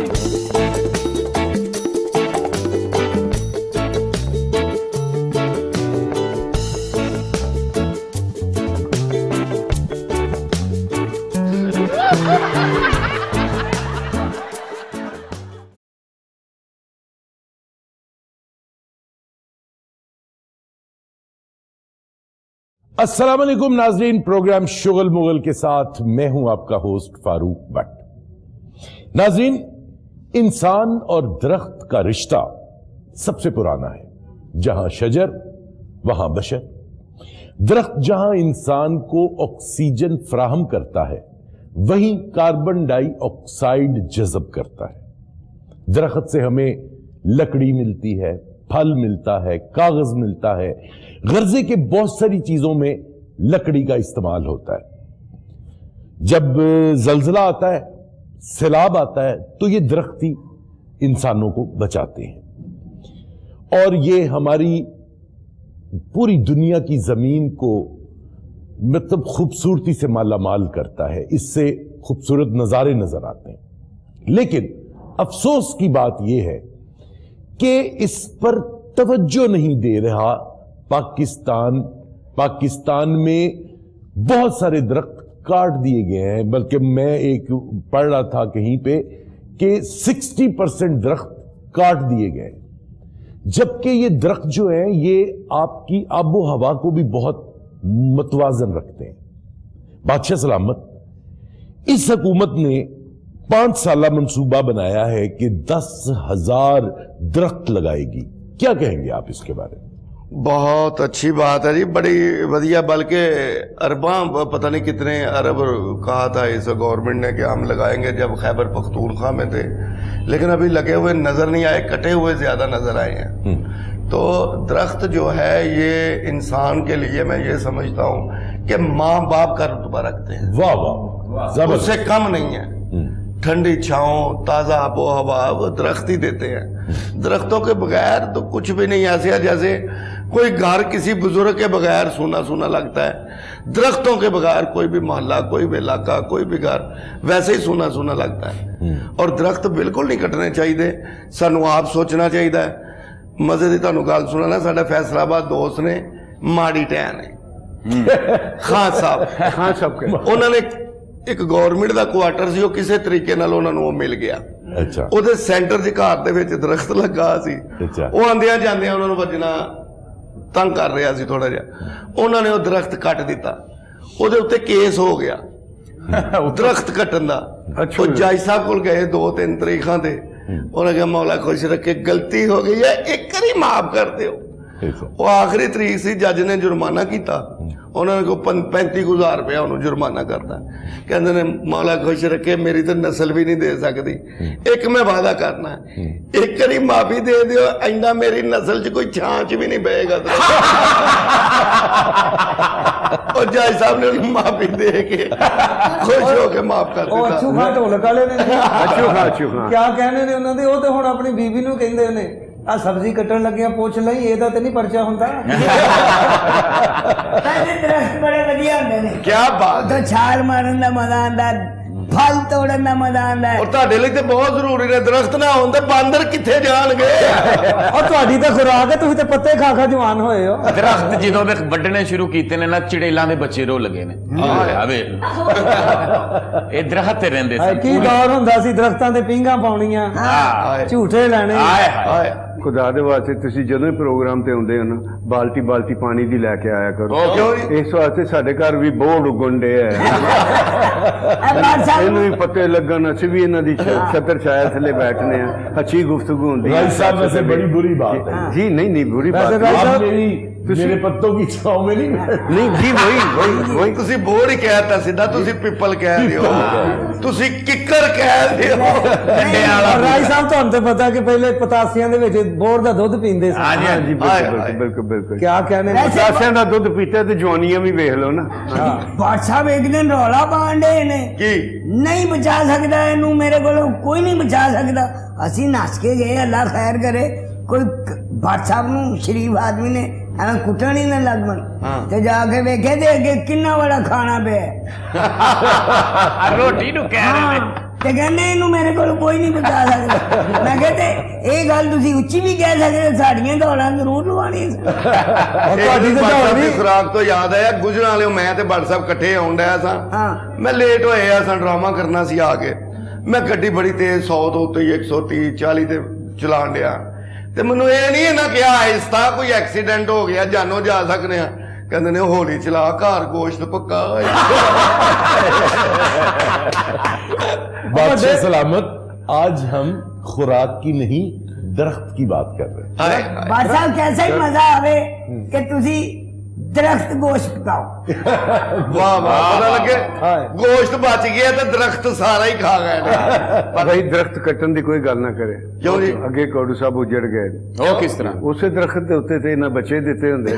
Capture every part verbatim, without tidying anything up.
अस्सलाम वालेकुम नाजरीन, प्रोग्राम शुगल मुगल के साथ मैं हूं आपका होस्ट फारूक भट्ट। नाजरीन, इंसान और दरख्त का रिश्ता सबसे पुराना है। जहां शजर वहां बशर। दरख्त जहां इंसान को ऑक्सीजन फराहम करता है, वहीं कार्बन डाइऑक्साइड जज़ब करता है। दरख्त से हमें लकड़ी मिलती है, फल मिलता है, कागज मिलता है, गर्जे के बहुत सारी चीजों में लकड़ी का इस्तेमाल होता है। जब जलजला आता है, सैलाब आता है, तो ये दरख्त ही इंसानों को बचाते हैं और ये हमारी पूरी दुनिया की जमीन को मतलब खूबसूरती से मालामाल करता है। इससे खूबसूरत नजारे नजर आते हैं। लेकिन अफसोस की बात यह है कि इस पर तवज्जो नहीं दे रहा पाकिस्तान। पाकिस्तान में बहुत सारे दरख्त काट दिए गए हैं, बल्कि मैं एक पढ़ रहा था कहीं पे कि साठ परसेंट दरख्त काट दिए गए, जबकि ये दरख्त जो हैं ये आपकी आबो हवा को भी बहुत मतवाजन रखते हैं। बादशाह सलामत, इस हुकूमत ने पांच साल मंसूबा बनाया है कि दस हजार दरख्त लगाएगी। क्या कहेंगे आप इसके बारे में? बहुत अच्छी बात है जी, बड़ी वधिया। बल्कि अरबा पता नहीं कितने अरब कहा था इस गवर्नमेंट ने कि हम लगाएंगे जब खैबर पख्तूनख्वा में थे, लेकिन अभी लगे हुए नजर नहीं आए, कटे हुए ज्यादा नजर आए हैं। तो दरख्त जो है ये इंसान के लिए मैं ये समझता हूँ कि माँ बाप का रुतबा रखते हैं। वाह वाह, उससे कम नहीं है। ठंडी छांव, ताजा आबो हवा वो दरख्त ही देते हैं। दरख्तों के बगैर तो कुछ भी नहीं। ऐसे है जैसे कोई घर किसी बुजुर्ग के बगैर सूना सूना लगता है, दरख्तों के बगैर कोई भी मोहल्ला, कोई भी इलाका, कोई भी घर वैसे ही सूना सूना लगता है। और दरख्त बिल्कुल नहीं कटने चाहिए। सानू आप सोचना चाहिए। मजे की तुहानू गल सुना ना, साडा फैसलाबाद दोस्त ने माड़ी टैन है खान साहब खान साहब के उन्होंने एक गवर्नमेंट का क्वार्टर सी, किसी तरीके नाल उन्होंने वो मिल गया। अच्छा। ਉਹਦੇ सेंटर च घर ਦੇ ਵਿੱਚ ਦਰਖਤ ਲੱਗਾ ਸੀ। ਉਹ ਆਂਦਿਆਂ ਜਾਂਦਿਆਂ ਉਹਨਾਂ ਨੂੰ ਵੱਜਣਾ ਤੰਗ ਕਰ ਰਿਹਾ ਸੀ ਥੋੜਾ ਜਿਹਾ। ਉਹਨਾਂ ਨੇ ਉਹ ਦਰਖਤ ਕੱਟ ਦਿੱਤਾ, ਉਹਦੇ ਉੱਤੇ ਕੇਸ ਹੋ ਗਿਆ ਦਰਖਤ ਕੱਟਣ ਦਾ। ਉਹ ਜੱਜ ਸਾਹਿਬ ਕੋਲ ਗਏ ਦੋ ਤਿੰਨ ਤਰੀਕਾਂ ਤੇ, ਉਹਨੇ ਕਿਹਾ ਮੌਲਾ ਖੁਸ਼ ਰੱਖੇ, ਗਲਤੀ ਹੋ ਗਈ ਹੈ, ਇੱਕ ਵਾਰੀ ਮਾਫ ਕਰ ਦਿਓ। ਉਹ ਆਖਰੀ ਤਰੀਕ ਸੀ, ਜੱਜ ਨੇ ਜੁਰਮਾਨਾ ਕੀਤਾ। ਉਹਨਾਂ ਨੇ ਕੋ पैंती हज़ार रुपया ਉਹਨੂੰ जुर्माना करता। कहते ने मौला खुश रखे, मेरी तो नस्ल भी नहीं दे सकती, एक मैं वादा करना एक करी माफी दे दियो, इंदा मेरी नस्ल च कोई छांच भी नहीं बहेगा। और जज साहब ने उन्हें माफी दे के खुश होके माफ कर दिया। अच्छू खां ढोलक वाले ने अच्छू खां अच्छू खां क्या कहने ने उन्होंने, वो तो हुण अपनी बीवी नूं कहंदे ने आ सब्जी कट्टन लगे पुछ लई, ਇਹਦਾ ਤੇ ਨਹੀਂ ਪਰਚਾ ਹੁੰਦਾ। दरख्त बड़े वधिया होंदे ने। क्या बात तो छाल मारन दा मजा आंदा, फल तोड़न दा मजा आंदा। और ਤੁਹਾਡੇ ਲਈ ਤੇ ਬਹੁਤ ਜ਼ਰੂਰੀ ਨੇ, ਦਰਖਤ ਨਾ ਹੋਣ ਤੇ ਬਾਂਦਰ ਕਿੱਥੇ ਜਾਣਗੇ? और ਤੁਹਾਡੀ ਤਾਂ ਖੁਰਾਕ ਹੈ, ਤੁਸੀਂ ਤੇ ਪੱਤੇ ਖਾ ਖਾ ਜਵਾਨ ਹੋਏ ਹੋ। ਦਰਖਤ ਜਦੋਂ ਦੇ ਵੱਢਣੇ ਸ਼ੁਰੂ ਕੀਤੇ ਨੇ ਨਾ, ਚਿੜੇਲਾਂ ਦੇ ਬੱਚੇ ਰੋ ਲੱਗੇ ਨੇ। ਆਵੇ ਇਹ ਦਰਖਤ ਤੇ ਰਹਿੰਦੇ ਸੀ। ਕੀ ਦੌਰ ਹੁੰਦਾ ਸੀ, ਦਰਖਤਾਂ ਤੇ ਪੀਂਘਾਂ ਪਾਉਣੀਆਂ, ਝੂਠੇ ਲੈਣੇ। ਆਏ ਹਾਏ खुदा दे वास्ते तुसी जदों प्रोग्राम ते आउंदे हो ना, बाल्टी बाल्टी पानी दी लैके आया करो। इस वास्ते साडे घर भी बोर्ड उगण डे है, इन्हू भी पत्ते लगन, असीं भी इन्हां दी छतर छाया थले बैठने हैं, अच्छी गुफ्तगू हुंदी है। साहब वैसे बड़ी बुरी बात है जी। नहीं नहीं बुरी बात मेरी मेरे पत्तों की छांव में नहीं नहीं जी, वही वही वही तुसी बोर्ड ही कहता सीधा, तुसी पिपल कह दियो, तुसी किकर कह दियो। राय साहब ਤੁਹਾਨੂੰ ਤੇ ਪਤਾ ਕਿ ਪਹਿਲੇ ਪਤਾਸਿਆਂ ਦੇ ਵਿੱਚ ਬੋਰ ਦਾ ਦੁੱਧ ਪੀਂਦੇ ਸੀ। ਹਾਂਜੀ ਹਾਂਜੀ ਬਿਲਕੁਲ ਬਿਲਕੁਲ ਬਿਲकुल। क्या कहने ਪਤਾਸਿਆਂ ਦਾ ਦੁੱਧ ਪੀਤੇ ਤੇ ਜਵਾਨੀਆਂ ਵੀ ਵੇਖ ਲਓ ਨਾ। बादशाह एक दिन रौला पांडे ने की नहीं बचा सकता इनू, मेरे को कोई नहीं बचा सकता। असी नस के गए, अल्लाह खैर करे, कोई बादशाह नू शरीफ आदमी ने ਐਵੇਂ ਕੁੱਟਣ ਹੀ ਨਾ ਲੱਗ ਪਣ ਤੇ ਜਾ ਕੇ ਵੇਖੇ ਤੇ ਅੱਗੇ ਕਿੰਨਾ ਬੜਾ ਖਾਣਾ ਪਿਆ। ਰੋਟੀ ਨੂੰ ਕਹਿ ਰਹੇ ਨੇ। ਤੇ ਕਹਿੰਦੇ ਇਹਨੂੰ ਮੇਰੇ ਕੋਲ ਕੋਈ ਨਹੀਂ ਬਚਾ ਸਕਦਾ। ਮੈਂ ਕਹਿੰਦੇ ਇਹ ਗੱਲ ਤੁਸੀਂ ਉੱਚੀ ਵੀ ਕਹਿ ਸਕਦੇ, ਸਾਡੀਆਂ ਦੌੜਾਂ ਜ਼ਰੂਰ ਲਵਾਉਣੀਆਂ। ਤੁਹਾਡੀ ਤਾਂ ਖੁਰਾਕ ਤੋਂ ਯਾਦ ਆਇਆ, ਗੁਜਰਾਂ ਵਾਲਿਓ ਮੈਂ ਤੇ ਬੱਟ ਸਾਹਿਬ ਇਕੱਠੇ ਆਉਣ ਡਿਆ ਸਾਂ। ਮੈਂ ਲੇਟ ਹੋਏ ਆ ਸਾਂ, ਡਰਾਮਾ ਕਰਨਾ ਸੀ ਆ ਕੇ। ਮੈਂ ਗੱਡੀ ਬੜੀ ਤੇਜ਼ ਸੌ ਤੋਂ ਉੱਤੇ ਇੱਕ ਸੌ ਤੀਹ ਚਾਲੀ ਤੇ ਚਲਾਣ ਡਿਆ, ਤੇ ਮੈਨੂੰ ਇਹ ਨਹੀਂ ਇਹਨਾਂ ਕਿਹਾ ਆਹਿਸਤਾ ਕੋਈ ਐਕਸੀਡੈਂਟ ਹੋ ਗਿਆ ਜਾਨੋਂ ਜਾ ਸਕਦੇ ਆ। कहते ने होली चला, घर गोश्त पक्का। बादशाह सलामत, आज हम खुराक की नहीं दरख्त की बात कर रहे हैं। बादशाह कैसा ही मजा आवे कि तुसी दरख्त गोश्त पकाओ। वाह वाह, पता लगे गोश्त बच गया तो दरख्त सारा ही खा गए। भाई दरख्त कट्टन की कोई गल ना करे, क्यों जी? अगे कौड़ू साहब उजड़ गए, वो किस तरह? उसे दरख्त के उत्ते ते इन्हां बच्चे दिते हुंदे।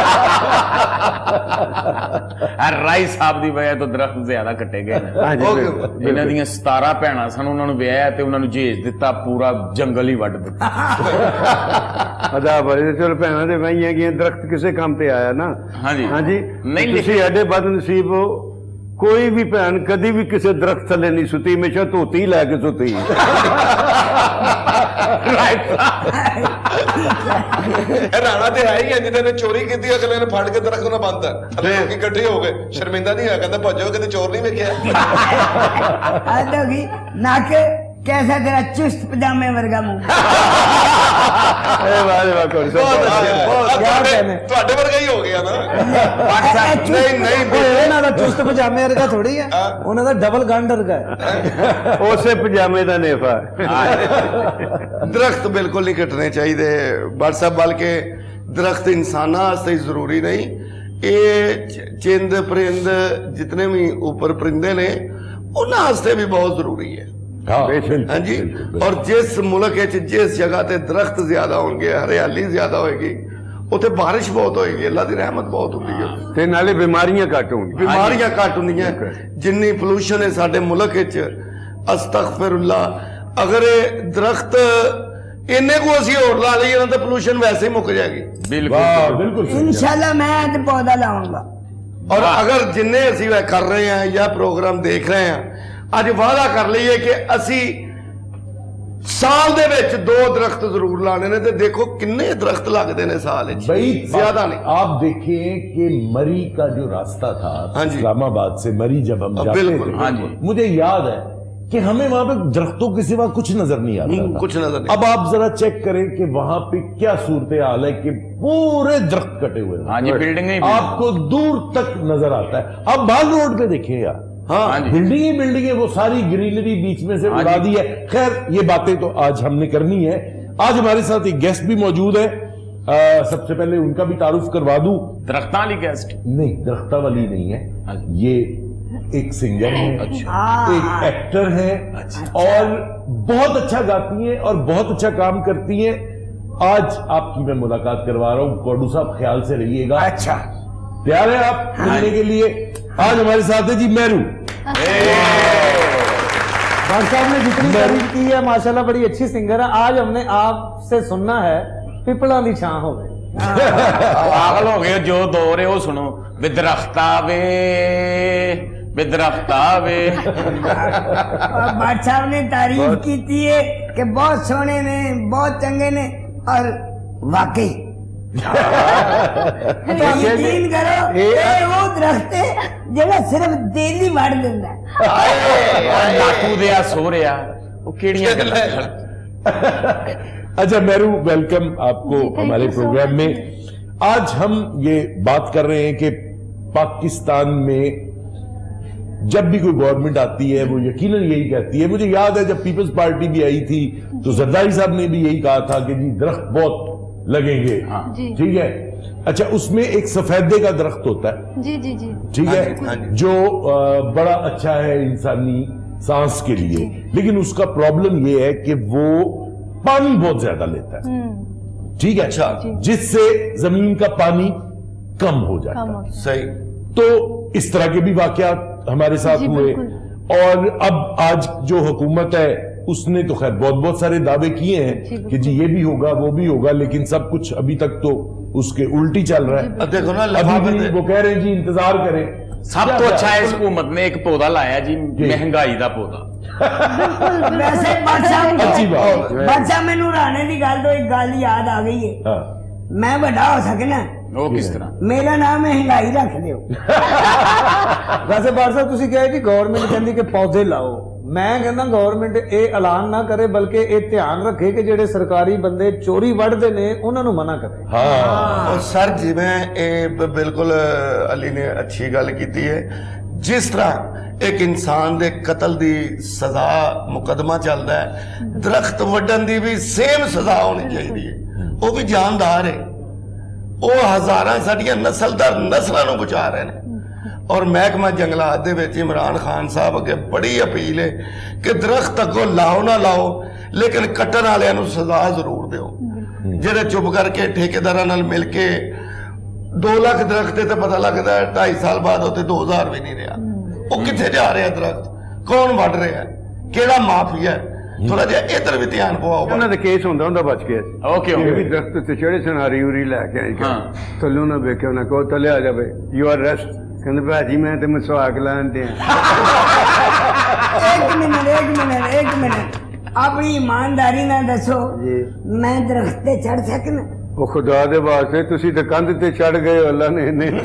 राई साहब की वजह तो दरख्त ज्यादा कटे गए। इन्हां दियां सतारह भैणां सन, उन्हां नूं विआहिया ते उन्हां नूं जेज दिता, पूरा जंगल ही वड्ड दिता। अदा बड़े चलो भैणां ते वाहियां गईयां, दरख्त किसे काम ते आया ना। हाँ जी हाँ जी, नहीं तुसी एडे बदनसीब हो, कोई भी भैन कदी भी किसी दरख्त थले नहीं सुती, हमेशा धोती लैके सुती। राणा ते है ही है जिन्होंने चोरी की थी, अगले ने फड़ के दरख्त ना बंद लोग इकट्ठे हो गए, शर्मिंदा नहीं है, कहते भजो कभी चोर नहीं वेख्या। नाके कैसा तेरा चुस्त पजामे वर्गा मुंह। ਤੁਹਾਡੇ ਵਰਗਾ ਹੀ ਹੋ ਗਿਆ ਨਾ। ਨਹੀਂ ਨਹੀਂ ਇਹਨਾਂ ਦਾ ਚੁਸਤ ਪਜਾਮੇ ਵਰਗਾ ਥੋੜੀ ਹੈ, ਉਹਨਾਂ ਦਾ ਡਬਲ ਗੰਢ ਵਰਗਾ ਹੈ। ਉਸੇ ਪਜਾਮੇ ਦਾ ਨੇਫਾ। दरख्त बिल्कुल नहीं कटने चाहिए बट साहब, बल्कि दरख्त इंसाना वास्ते जरूरी नहीं, ये चिंद परिंद जितने भी ऊपर परिंदे ने उन्हां वास्ते भी बहुत जरूरी है। हाँ जी, और जिस मुल्क जिस जगह ते दरख्त ज्यादा होंगे, हरियाली ज्यादा होगी, उत्थे बारिश बहुत होगी, अल्लाह की रहमत बहुत होती है, ते नाले बीमारियां घट होंगी, बीमारियां घट होंदियां। जिन्नी पोल्यूशन है साडे मुल्क विच, अस्तगफिरुल्लाह, अगर दरख्त इन्ने को असीं होर ला लईए तो पोल्यूशन वैसे ही मुक जाएगी। बिल्कुल बिल्कुल इंशाल्लाह मैं आज पौधा लाऊंगा। और अगर जिन्ने असीं कर रहे हैं या प्रोग्राम देख रहे हैं, ਅੱਜ ਵਾਅਦਾ ਕਰ ਲਈਏ ਕਿ ਅਸੀਂ ਸਾਲ ਦੇ ਵਿੱਚ ਦੋ ਦਰਖਤ ਜ਼ਰੂਰ ਲਾਣੇ ਨੇ, ਤੇ ਦੇਖੋ ਕਿੰਨੇ ਦਰਖਤ ਲੱਗਦੇ ਨੇ ਸਾਲ ਵਿੱਚ, भाई ज्यादा नहीं। आप देखें कि मरी का जो रास्ता था इस्लामाबाद से मरी, जब हम जाते थे, हाँ जी, मुझे याद है कि हमें वहां पे दरख्तों के सिवा कुछ नजर नहीं आता था। कुछ नजर नहीं। अब आप जरा चेक करें कि वहां पे क्या सूरत हाल है कि पूरे दरख्त कटे हुए हैं। हाँ जी, बिल्डिंग आपको दूर तक नजर आता है। अब बाल रोड पे देखें यार, हाँ, बिल्डिंग ही बिल्डिंग है, वो सारी ग्रीनरी बीच में से उड़ा दी है। खैर ये बातें तो आज हमने करनी है। आज हमारे साथ एक गेस्ट भी मौजूद है, आ, सबसे पहले उनका भी तारुफ करवा दूं। दरख्ता वाली गेस्ट नहीं, दरख्ता वाली नहीं है, ये एक सिंगर है, अच्छा, एक एक्टर है, अच्छा, और बहुत अच्छा गाती है और बहुत अच्छा काम करती है। आज आपकी मैं मुलाकात करवा रहा हूं, कौडू साहब ख्याल से रहिएगा। अच्छा, तैयार है आप मिलने के लिए? आज हमारे साथ है जी मेरू। भाई साहब ने जितनी तारीफ की है माशाल्लाह, बड़ी अच्छी सिंगर है। आज हमने आपसे सुनना है पिपला दी छां हो गए। पागल हो गए, जो दो रहे हो सुनो। बिदरख्ता वे बिदरख्ता वे। भाई साहब ने तारीफ की थी है कि बहुत सोने ने, बहुत चंगे ने, और वाकई यकीन करो ये वो दरख्त है जेड़ा सिर्फ दिल्ली वड़ दिंदा है। डाकू दिया सो रहा वो केड़ियां गल्लां। अच्छा मेरू, वेलकम आपको हमारे प्रोग्राम में। आज हम ये बात कर रहे हैं कि पाकिस्तान में जब भी कोई गवर्नमेंट आती है वो यकीनन यही कहती है। मुझे याद है जब पीपल्स पार्टी भी आई थी तो जरदारी साहब ने भी यही कहा था कि जी दरख्त बहुत लगेंगे, ठीक है। अच्छा, उसमें एक सफेदे का दरख्त होता है, जी जी जी, ठीक है, जो आ, बड़ा अच्छा है इंसानी सांस के लिए, लेकिन उसका प्रॉब्लम ये है कि वो पानी बहुत ज्यादा लेता है, ठीक है, अच्छा, जिससे जमीन का पानी कम हो जाता है। सही। तो इस तरह के भी वाकयात हमारे साथ हुए, और अब आज जो हुकूमत है उसने तो खैर बहुत बहुत सारे दावे किए हैं कि जी ये भी होगा वो भी होगा, लेकिन सब कुछ अभी तक तो उसके उल्टी चल रहा है। देखो ना, अभी भी वो कह रहे हैं जी इंतजार करें। सब तो अच्छा है इस हुकूमत ने एक पौधा लाया जी, महंगाई का पौधा। वैसे बादशाह बादशाह मैनू राणे की गल तो एक गल याद आ गई है। मैं बड़ा हो सकना वो किस तरह? मेरा नाम महंगाई रख दियो। वैसे बादशाह तुसी कहा कि गवर्नमेंट कहती कि पौधे लाओ, मैं कहना गवर्नमेंट ये ऐलान ना करे बल्कि ये ध्यान रखे कि जेडे सरकारी बंदे चोरी वढ़ते ने उन्होंने मना करे। हाँ सर जिवें बिल्कुल अली ने अच्छी गल की है। जिस तरह एक इंसान दे कतल दी सजा मुकदमा चलता है, दरख्त वड्डन दी भी सेम सजा होनी चाहिए। वो भी जानदार है, वो हजारां साडियां नस्ल दर नस्लों को बचा रहे हैं। और महकमा जंगलात दे विच इमरान खान साहब अगे बड़ी अपील है कि दरख्त अगों लाओ ना लाओ लेकिन कट्टन वालियां नूं सजा जरूर दिओ। जेडे चुप करके ठेकेदारां नाल मिल के दो लाख दरख्त तो पता लगता है ढाई साल बाद उत्ते दो हजार भी नहीं रहा। वो कित्थे जा रहे हैं दरख्त, कौन वढ़ रहा है, केड़ा माफिया है? थोड़ा जिहा इधर भी ध्यान पवाओ। उन्हां दा केस हुंदा हुंदा बच गया। ओके ये भी दरख्त ते चढ़े सन हरी उरी लैके आई के थल्लों ना वेखे उन्हें कहो थल्ले आ जा बे यू आर रेस्ट। कहंदे भाजी मैं ते मसवाक लान दे। एक मिनट एक मिनट एक मिनट अपनी ईमानदारी ना दसो, मैं दरख्त ते चढ़ सकना? वो खुदा दे वास्ते तुसी ते कंध ते चढ़ गए हो, अल्लाह ने नहीं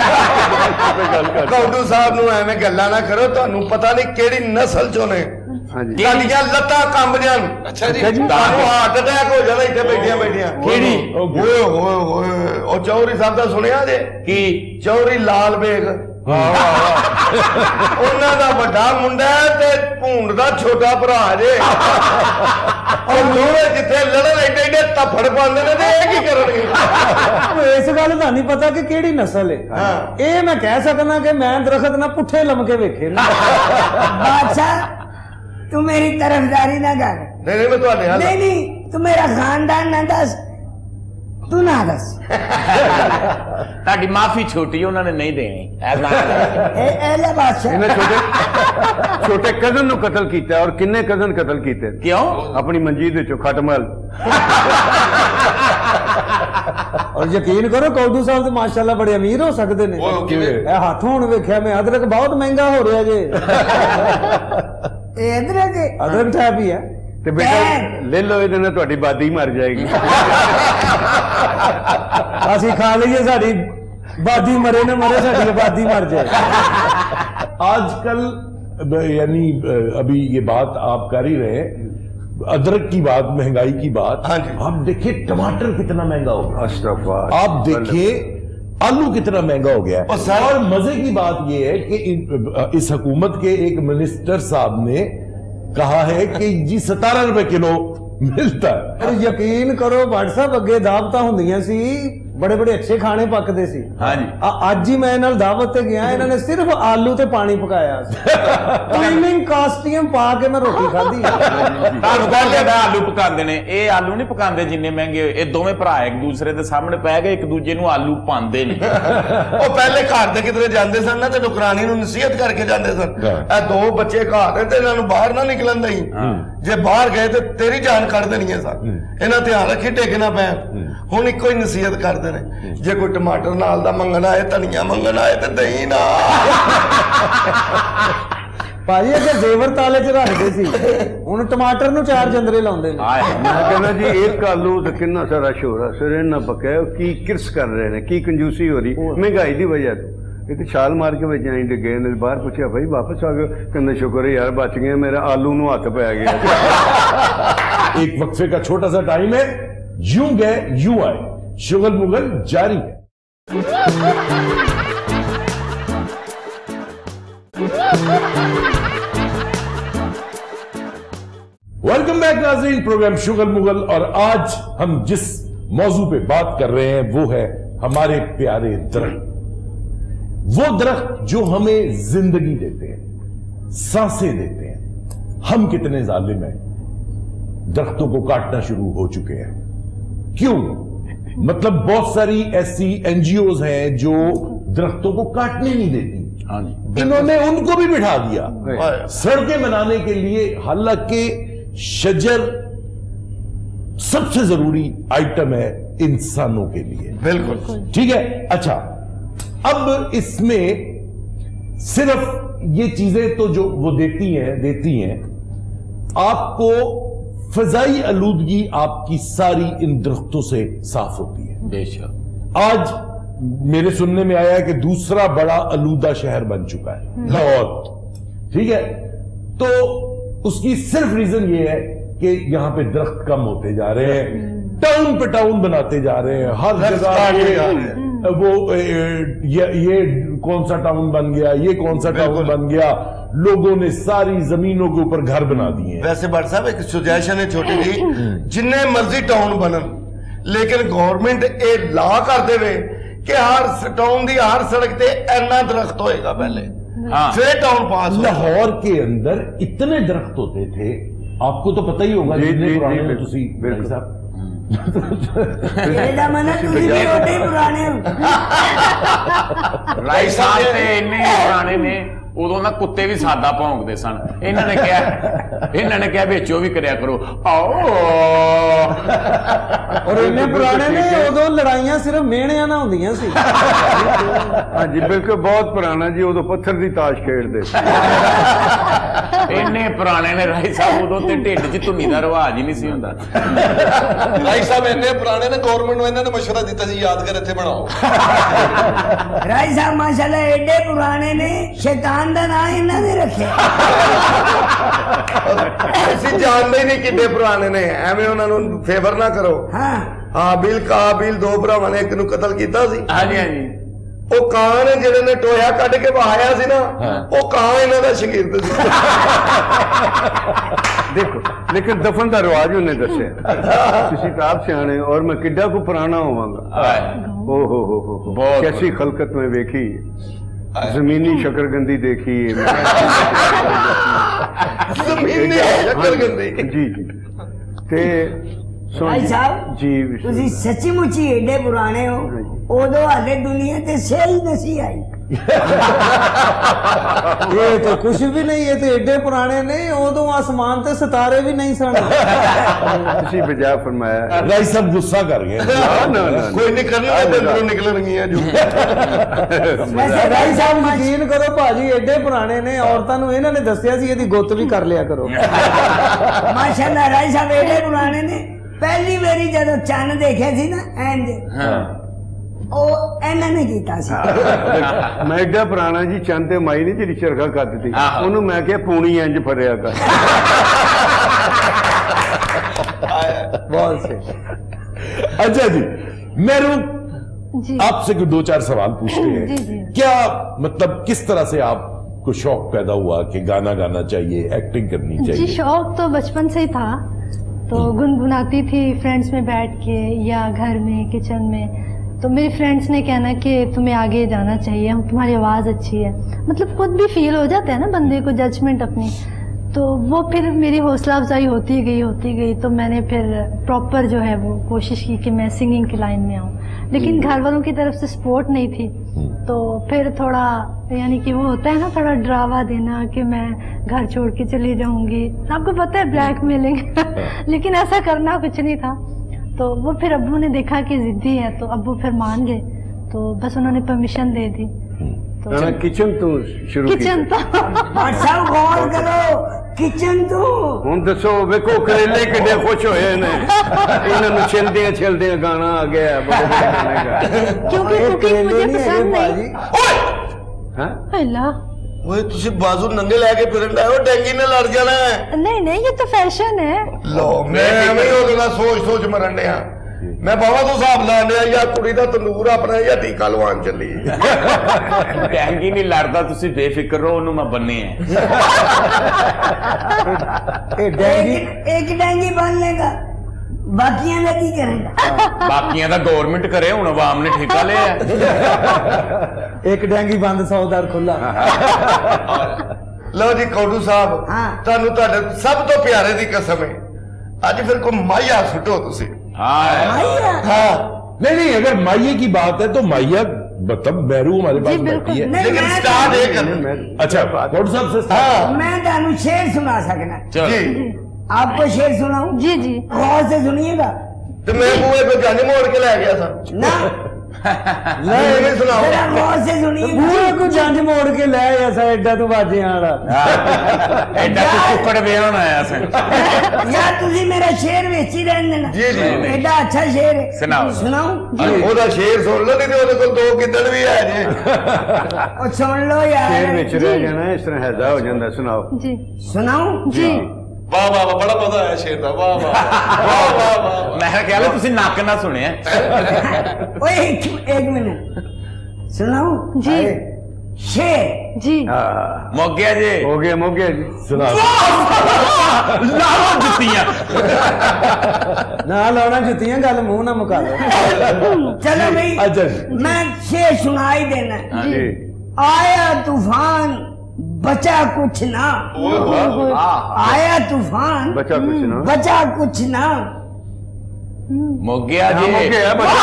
कौडू साहब नूं एवें गल्लां ना करो, तुहानूं पता नहीं केड़ी नस्ल चों ने। ਤੁਹਾਡੀਆਂ ਲੱਤਾਂ ਕੰਬ ਜਾਣ। ਅੱਛਾ ਜੀ ਤੁਹਾਨੂੰ ਹਾਰਟ ਅਟੈਕ ਹੋ ਜਾਣਾ ਇੱਥੇ ਬੈਠੀਆਂ ਬੈਠੀਆਂ। ਕਿਹੜੀ? ਓਏ ਹੋਏ ਹੋਏ ਉਹ ਚੌਧਰੀ ਸਾਹਿਬ ਦਾ ਸੁਣਿਆ ਜੇ? ਕੀ? ਚੌਧਰੀ ਲਾਲ ਬੇਗ ਉਹਨਾਂ ਦਾ ਵੱਡਾ ਮੁੰਡਾ ਤੇ ਭੂੰਡ ਦਾ ਛੋਟਾ ਭਰਾ ਜੇ। ਉਹ ਦੋਵੇਂ ਜਿੱਥੇ ਲੜਨ ਐਡੇ ਐਡੇ ਤਫੜ ਪਾਉਂਦੇ ਨੇ ਤੇ ਇਹ ਕੀ ਕਰਨਗੇ? इस गल का नहीं पता कि केड़ी नस्ल है। ये मैं कह सकना कि मैं दरख्त ना पुठे लमके वेखे। बादशाह तू मेरी तरफदारी ना कर। नहीं नहीं मैं तो नहीं नहीं नहीं तू मेरा खानदान ना दस, तू ना दस। ताकि माफी छोटी उन्होंने नहीं देनी। ए ए ले बादशाह इन्हें छोटे छोटे कजन नु कत्ल कीता और किन्ने कजन कत्ल कीते? क्यों? अपनी मंजीद विचों खटमल। और यकीन करो कौडू साहब तो माशाल्लाह बड़े अमीर हो सकते ने। हाथ हुण वेख्या मैं अदरक बहुत महंगा हो रहा जे। अदरक अदरक टैप ही है ते बेटा ले लो इहदे नाल तुहाडी बादी मर जाएगी। असीं खा लईए साडी बादी मरे ना मरे साडी बादी मर जाए। आजकल यानी अभी ये बात आप कर ही रहे हैं, अदरक की बात, महंगाई की बात। हाँ जी। आप देखिए टमाटर कितना महंगा हो गया, अस्तगफुर। आप देखिए आलू कितना महंगा हो गया है। और, और मजे की बात यह है कि इस हुकूमत के एक मिनिस्टर साहब ने कहा है कि जी सतारह रुपए किलो मिलता है। और यकीन करो व्हाट्सएप अगे दावतां हुंदियां सी, बड़े बड़े अच्छे खाने पकते सी। हाँ जी। अज ही मैं इन्हां दावत ते गया, इन्होंने सिर्फ आलू ते पानी पकाया। क्लीनिंग कास्टियम पा के मैं रोटी खाधी। ਤੁਹਾਨੂੰ ਕੌਣ ਕਹਿੰਦਾ ਆਲੂ ਪਕਾਉਂਦੇ ਨੇ? ਇਹ ਆਲੂ ਨਹੀਂ ਪਕਾਉਂਦੇ ਜਿੰਨੇ ਮਹਿੰਗੇ। ਇਹ ਦੋਵੇਂ ਭਰਾ ਇੱਕ ਦੂਸਰੇ ਦੇ ਸਾਹਮਣੇ ਪੈ ਗਏ, ਇੱਕ ਦੂਜੇ ਨੂੰ ਆਲੂ ਪਾਉਂਦੇ ਨੇ। ਉਹ ਪਹਿਲੇ ਘਰ ਦੇ ਕਿਧਰੇ ਜਾਂਦੇ ਸਨ ਨਾ ਤੇ ਨੌਕਰਾਨੀ ਨੂੰ ਨਸੀਹਤ ਕਰਕੇ ਜਾਂਦੇ ਸਨ, ਇਹ ਦੋ ਬੱਚੇ ਘਰ ਨੇ ਤੇ ਇਹਨਾਂ ਨੂੰ ਬਾਹਰ ਨਾ ਨਿਕਲਣ ਦਈ, ਜੇ ਬਾਹਰ ਗਏ ਤੇ ਤੇਰੀ ਜਾਨ ਕੱਢ ਦੇਣੀ ਹੈ ਸਨ। ਇਹਨਾਂ ਧਿਆਨ ਰੱਖੀ ਟੇਕ ਨਾ ਪੈਣ। ਹੁਣ ਇੱਕੋ ਹੀ ਨਸੀਹਤ ਕਰਦੇ ਨੇ, ਜੇ ਕੋਈ ਟਮਾਟਰ ਨਾਲ ਦਾ ਮੰਗਣਾ ਹੈ, ਧਨੀਆ ਮੰਗਣਾ ਹੈ ਤੇ ਦਹੀਂ ਨਾ। ਭਾਜੀ ਅੱਗੇ ਜ਼ੇਵਰ ਤਾਲੇ ਚ ਰੱਖਦੇ ਸੀ, ਹੁਣ ਟਮਾਟਰ ਨੂੰ ਚਾਰ ਜੰਦਰੇ ਲਾਉਂਦੇ ਨੇ। मैं कहना जी एक आलू तो कितना सारा शोर है, सिर ना पकाया की किरस कर रहे हैं, की कंजूसी हो रही महंगाई की वजह तो। ये तो छाल मार के बच्चे आई डिगे ने, बाहर पूछा भाई वापस आ गए, कहते शुक्र है यार बच गए, मेरा आलू नू हथ पै गया। एक वक्फे का छोटा सा टाइम है, यूं गए यूं आए, शुगल मुगल जारी है। वेलकम बैक नाज़रीन, प्रोग्राम शुगल मुगल। और आज हम जिस मौजू पे बात कर रहे हैं वो है हमारे प्यारे दरख्त। वो दरख्त जो हमें जिंदगी देते हैं, सांसें देते हैं। हम कितने जालिम हैं, दरख्तों को काटना शुरू हो चुके हैं। क्यों? मतलब बहुत सारी ऐसी एनजीओज हैं जो दरख्तों को काटने नहीं देती, इन्होंने उनको भी बिठा दिया सड़कें बनाने के लिए। हालांकि शजर सबसे जरूरी आइटम है इंसानों के लिए। बिल्कुल ठीक है। अच्छा, अब इसमें सिर्फ ये चीजें तो जो वो देती हैं देती हैं आपको फजाई आलूदगी आपकी सारी इन दरख्तों से साफ होती है। बेशक। आज मेरे सुनने में आया है कि दूसरा बड़ा आलूदा शहर बन चुका है लाहौर, ठीक है। तो उसकी सिर्फ रीजन ये है कि यहां पे दरख्त कम होते जा रहे हैं, टाउन पे टाउन बनाते जा रहे हैं, हर जगह वो ये, ये कौन सा टाउन बन गया, ये कौन सा टाउन बन गया, लोगों ने सारी जमीनों के ऊपर घर बना दिए। वैसे बट साहब एक सुजैशन है छोटी जी, जिन्ने मर्जी टाउन बनन लेकिन गवर्नमेंट ये ला कर दे कि हर टाउन की हर सड़क पे इतना दरख्त होएगा पहले, हाँ। फिर टाउन पास। लाहौर के अंदर इतने दरख्त होते थे, आपको तो पता ही होगा जितने पुराने तुसी भाई साहब राय साहब ते इन्ने पुराने ने उदों ना कुत्ते भी सादा भौंकते सन। इन्हों ने क्या इन्हों ने क्या बेचो भी करया करो आओ। और इन्ने पुराने ने उदों लड़ाइयां सिर्फ मेहणियां ना होंदियां सी। हाँ जी बिल्कुल बहुत पुराना जी, उदों पत्थर दी ताश खेलते। इन्ने पुराने ने राय साहब उदों ते ढिड च धुनी दा रिवाज ही नहीं सी हुंदा। राय साहब इन्ने पुराने ने गवर्नमेंट ने इन्होंने मशवरा दिता सी यादगार इत्थे बनाओ। राय साहब माशाल्लाह एडे पुराने ने शैतान दा नाम इन्होंने रखे। ਅਸੀਂ ਜਾਣਦੇ ਹੀ ਨਹੀਂ ਕਿੰਨੇ ਪੁਰਾਣੇ ਨੇ, ਐਵੇਂ ਉਹਨਾਂ ਨੂੰ ਫੇਵਰ ਨਾ ਕਰੋ। ਹਾਂ ਹਾਬੀਲ ਕਾਬੀਲ ਦੋ ਭਰਾਵਾਂ ਨੇ ਇੱਕ ਨੂੰ ਕਤਲ ਕੀਤਾ ਸੀ। ਹਾਂਜੀ ਹਾਂਜੀ। ਉਹ ਕਾਂ ਨੇ ਜਿਹੜੇ ਨੇ ਟੋਇਆ ਕੱਢ ਕੇ ਵਹਾਇਆ ਸੀ ਨਾ, ਉਹ ਕਾਂ ਇਹਨਾਂ ਦਾ ਸ਼ਗੀਰਦ ਸੀ। देखो लेकिन दफन का रिवाज उन्हें दसे किसी आप सियाने और मैं किड्डा को पुराना होवांगा। ओ हो हो हो कैसी खलकत में देखी, जमीनी शकरगंदी देखी। जमीनी शकरगंदी जी जी ते भाई साहब जी तुसी सच्ची मुच्ची एडे पुराने हो, उदो हाले दुनिया ते सही नसी आई। ये तो कुछ भी नहीं, ये तो एडे पुराने ने, उदो आसमान ते सितारे भी नहीं सन। किसी बजा फरमाया राय सब गुस्सा कर गए। कोई निकलने अंदरों निकलणगियां जो। राय साहब यकीन करो भाजी एडे पुराने ने, औरतां नूं इन्हां ने दस्सिया सी इहदी गुत्त भी कर लिया करो। माशाल्लाह राय साहब एडे पुराने ने। पहली बारी जदों चन्न देखिया सी ना इंज इन्होंने कीता सी। मैं एडा पुराना जी चंद ते माई ने जी चरखा कद दी ओनू मैं क्या पूनी इंज फरिया कर। बहुत से। अच्छा जी मेरू आपसे दो चार सवाल पूछते हैं। जी जी। क्या मतलब किस तरह से आपको शौक पैदा हुआ कि गाना गाना चाहिए, एक्टिंग करनी चाहिए? जी शौक तो बचपन से ही था, तो गुनगुनाती थी फ्रेंड्स में बैठ के या घर में किचन में। तो मेरे फ्रेंड्स ने कहना कि तुम्हें आगे जाना चाहिए, हम तुम्हारी आवाज़ अच्छी है, मतलब खुद भी फील हो जाता है ना बंदे को जजमेंट अपनी। तो वो फिर मेरी हौसला अफजाई होती गई होती गई तो मैंने फिर प्रॉपर जो है वो कोशिश की कि मैं सिंगिंग की लाइन में आऊँ, लेकिन घर वालों की तरफ से सपोर्ट नहीं थी। तो फिर थोड़ा यानी कि वो होता है ना थोड़ा ड्रावा देना कि मैं घर छोड़ के चली जाऊंगी, आपको पता है ब्लैक मेलिंग। लेकिन ऐसा करना कुछ नहीं था। तो वो फिर अब्बू ने देखा कि जिद्दी है तो अब्बू फिर मान गए, तो बस उन्होंने परमिशन दे दी। तो किचन तो शुरू किचन तो सब गौर करो किचन तो हुन दसो वेखो करेले किड्डे खुश होए ने इन्हां छिलदे छिलदे गाना आ गया बड़े बड़े गाने गा। क्योंकि कुकिंग मुझे पसंद नहीं। ओए हां अल्लाह ओए तुसी बाजू नंगे लेके फिरन आए हो, डेंगी ने लड़ जाना है। नहीं नहीं ये तो फैशन है। लो मैं एवें ही होना सोच सोच मरन दिया मैं बाबा तो हिसाब लान दिया या कुड़ी दा तंदूर अपना या टीका लवान चली। डेंगी नहीं लड़दा, तुसी बेफिक्र रहो, ओनू मैं बन्ने है। एक एक डेंगी बन लेगा, बाकियां का की करेगा? बाकियां का गवर्नमेंट करे, हुण अवाम ने ठेका लिया। एक डेंगी बंद सौ दर खुला। लो जी कौडू साहब तुहानू तुहाडे सब तो प्यारे दी कसम है, अज फिर को माइया सुटो तुसी। हाँ नहीं नहीं अगर माइये की बात है तो माइया मतलब बैरू हमारे पास बैठी है, लेकिन स्टार्ट एक कर। अच्छा कौन साहब से स्टार्ट? मैं तुहानू शेर सुना सकना जी, आपको शेर सुनाऊं? जी जी गौर से सुनिएगा। तो मैं मुंह पे गाने मोड़ के ले गया था ना لے سناؤ ذرا غور سے سنیے پورے کو جنج موڑ کے لے ایسا ایڈا تو باجیاں والا ایڈا تو ککڑ وے ہونا ہے اسے یار تسی میرا شعر وچ ہی رہن دینا جی جی ایڈا اچھا شعر ہے سناؤ سناؤ او دا شعر سن لو نہیں تے اودے کول دو گدڑ بھی ہے جی او سن لو یار شیر وچ رہ جانا اس طرح ہیدا ہو جاندا سناؤ جی سناؤ جی واہ واہ واہ بڑا مزہ آیا شیر دا واہ واہ واہ واہ واہ میں خیال ہے تسی ناک نہ سنیا اوے ایک ایک منٹ سناؤ جی شعر جی مک گیا جی ہو گیا مو گیا جی سنا لاؤ جتیاں نہ لاؤنا جتیاں گل منہ نہ مکا لو چلو بھائی اچھا میں شعر سنا ہی دینا جی آیا طوفان بچا کچھ نہ آیا طوفان بچا کچھ نہ بچا کچھ نہ مک گیا جی ہو گیا بچا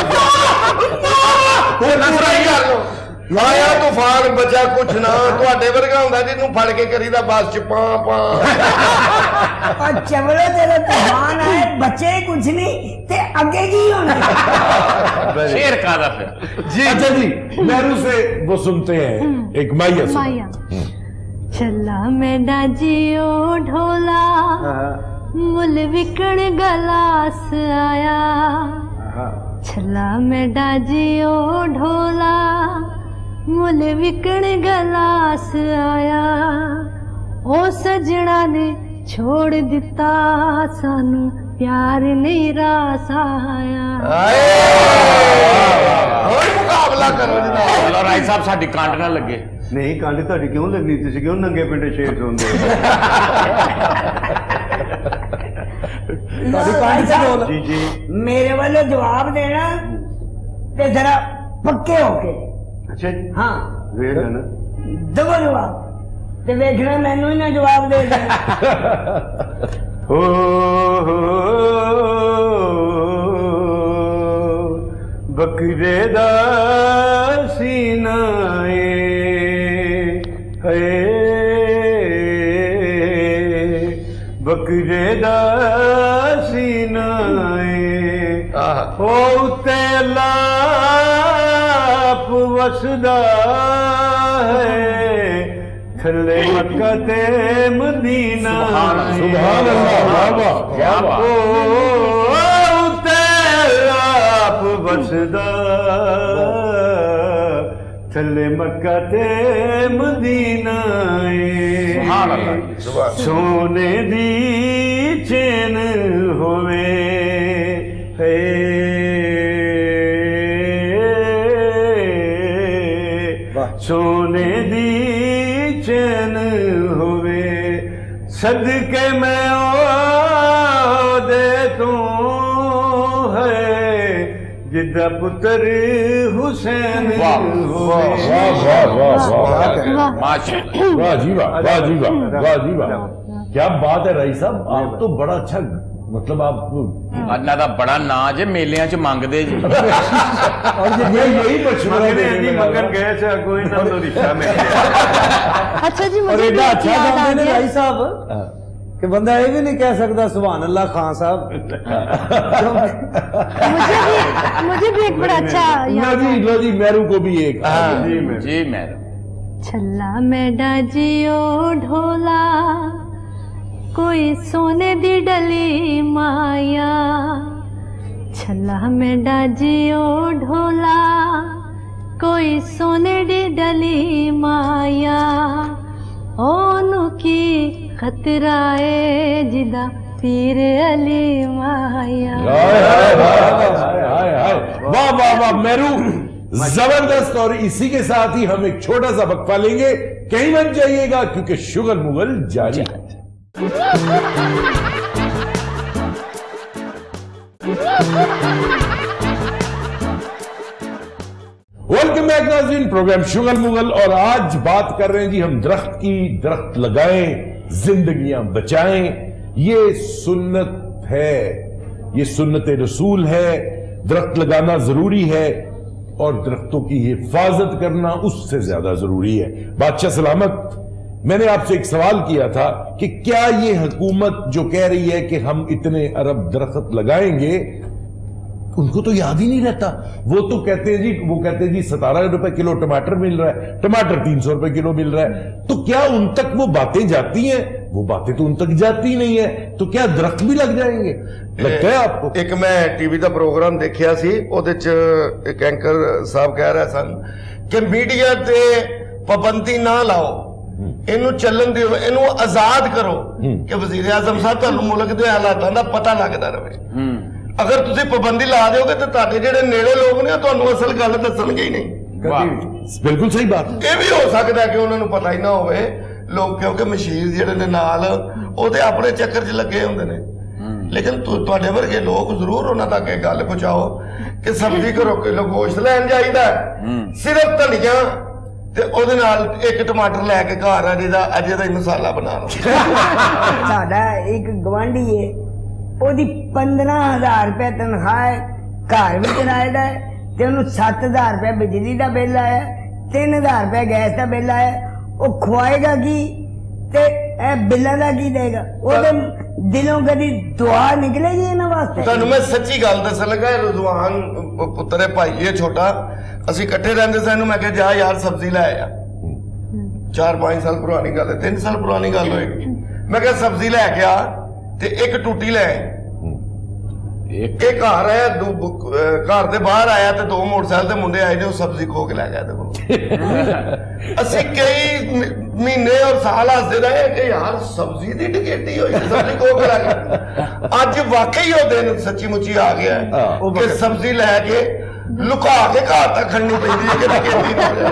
آیا طوفان بچا کچھ نہ تواڈے ورگا ہوندا جنوں پھڑ کے کریدا بس چ پاں پاں اور چولو تیرے طوفان آئے بچے کچھ نہیں تے اگے کی ہونا شیر کا دا پھر جی اچھا جی میرو سے وہ سنتے ہیں ایک مائیا مایا چلا میں ڈاجیو ڈھولا مل وکن گلاس آیا چلا میں ڈاجیو ڈھولا مل وکن گلاس آیا او سجنا نے چھوڑ دیتا سانو پیار نہیں راس آیا اور مقابلہ کرو جناب چلو رائی صاحب ساڈی کانڈ نہ لگے نہیں کانڈ تہاڈی کیوں لگنی تسی کیوں ننگے پنڈے شیر سنتے جی جی میرے والے جواب دینا تے ذرا پکے ہو کے اچھا جی ہاں ویٹ ہے نا دو جواب تے ویکھنا مینوں ہی نہ جواب دے دینا ہو بکرے دا سینہ ہے بکرے دا سینہ ہو تے لاپ وسدا ہے تھلے مکہ تے مدینہ سبحان اللہ واہ واہ کیا بات بسدا تھلے مکہ تے مدینہ سونے دی چین ہوئے ہے سونے دی چین ہوئے صدقے میں او دے تو جدہ پتر حسین واہ واہ واہ واہ واہ جی واہ واہ جی واہ واہ جی واہ کیا بات ہے رائی صاحب آپ تو بڑا اچھا مطلب آپ انہا دا بڑا نا جے میلیاں چ مانگ دے جی اور یہی مشورہ دے جی مگر گئے سے کوئی نہ تو رشتہ میں اچھا جی اور مجھے ایڈا اچھا یاد آ گاندے نے گیا رائی صاحب کہ بندہ یہ بھی نہیں کہہ سکتا سبحان اللہ خان صاحب مجھے بھی مجھے بھی ایک بڑا اچھا یاد جی لو جی میرو کو بھی ایک جی میں چھلا میں ڈاجیو ڈھولا کوئی سونے دی ڈلی مایا چھلا میں ڈاجیو ڈھولا کوئی سونے دی ڈلی مایا اونو کی خطرہ ہے جدہ پیر علی مایا واہ واہ واہ میرو زبردست اور اسی کے ساتھ ہی ہم ایک چھوٹا سا وقفہ لیں گے کہیں مت جائیے گا کیونکہ شغل مغل جاری ہے ویلکم بیک ناظرین پروگرام شغل مغل اور آج بات کر رہے ہیں جی ہم درخت کی درخت لگائیں زندگیاں بچائیں یہ سنت ہے یہ سنت رسول ہے درخت لگانا ضروری ہے اور درختوں کی حفاظت کرنا اس سے زیادہ ضروری ہے بادشاہ سلامت میں نے آپ سے ایک سوال کیا تھا کہ کیا یہ حکومت جو کہہ رہی ہے کہ ہم اتنے ارب درخت لگائیں گے उनको तो याद ही नहीं रहता। वो तो कहते हैं जी, वो कहते हैं जी सतारह रुपए किलो टमाटर मिल रहा है, टमाटर तीन सौ रुपए किलो मिल रहा है। तो क्या उन तक वो बातें जाती हैं? वो बातें तो उन तक जाती ही नहीं है। तो क्या दरख्त भी लग जाएंगे? लगता है आपको? एक मैं टीवी का प्रोग्राम देखा सी, ਉਹਦੇ ਚ एक एंकर साहब कह रहे सन कि मीडिया ते पाबंदी ना लाओ, इनू चलन दिओ, इनू आजाद करो कि वजीर आजम साहब तुहानू मुल्क दे हालातां दा पता लगदा रहे। अगर तुसी पाबंदी ला दोगे तो तुहाडे जेहड़े नेड़े लोग ने तुहानू असल गल दसणगे ही नहीं। बिल्कुल सही बात। ये भी हो सकता है कि उन्होंने पता ही ना होवे लोग, क्योंकि मशीर जेहड़े ने नाल ओहदे अपने चक्कर च लगे हुंदे ने। लेकिन तुहाडे वर्गे लोग जरूर उन्हां तक ये गल पहुंचाओ कि सब्जी घरों किलो गोश्त लैन जाईदा, सिर्फ धनिया ते ओहदे नाल एक टमाटर लैके घर अजे दा अजे दा ही मसाला बना लो। साडा एक गवांढी है, ਉਹਦੀ पंद्रह हज़ार रुपए तनख्वाह है, घर भी किराए दा है, ते उन्हें सात हज़ार रुपए बिजली का बिल आया, तीन हज़ार रुपए गैस का बिल आया। वो खुआएगा की ते बिलों का की देगा? ਉਹਦੇ दिलों कभी दुआ निकलेगी इन्हां वास्ते? ਤੁਹਾਨੂੰ मैं सच्ची गल दसन लगा, रुजवान पुत्र है भाई है छोटा, ਅਸੀਂ इकट्ठे रहंदे सन। मैं कहा जा यार सब्जी ले आ, चार पांच साल पुरानी गल है, तीन साल पुरानी गल होएगी। मैं कहा सब्जी लैके आ ते एक टूटी ले आई। एक घर आया, घर के बाहर आया तो दो मोटरसाइकिल के मुंडे आए जो सब्जी खो के लै गए। असि कई महीने और साल हसते रहे कि यार सब्जी की डकैती हुई, सब्जी खो के लै गए। अज वाकई वो दिन सच्ची मुची आ गया है कि सब्जी लैके लुका के घर तक खड़नी पैंदी है कि डकैती ना हो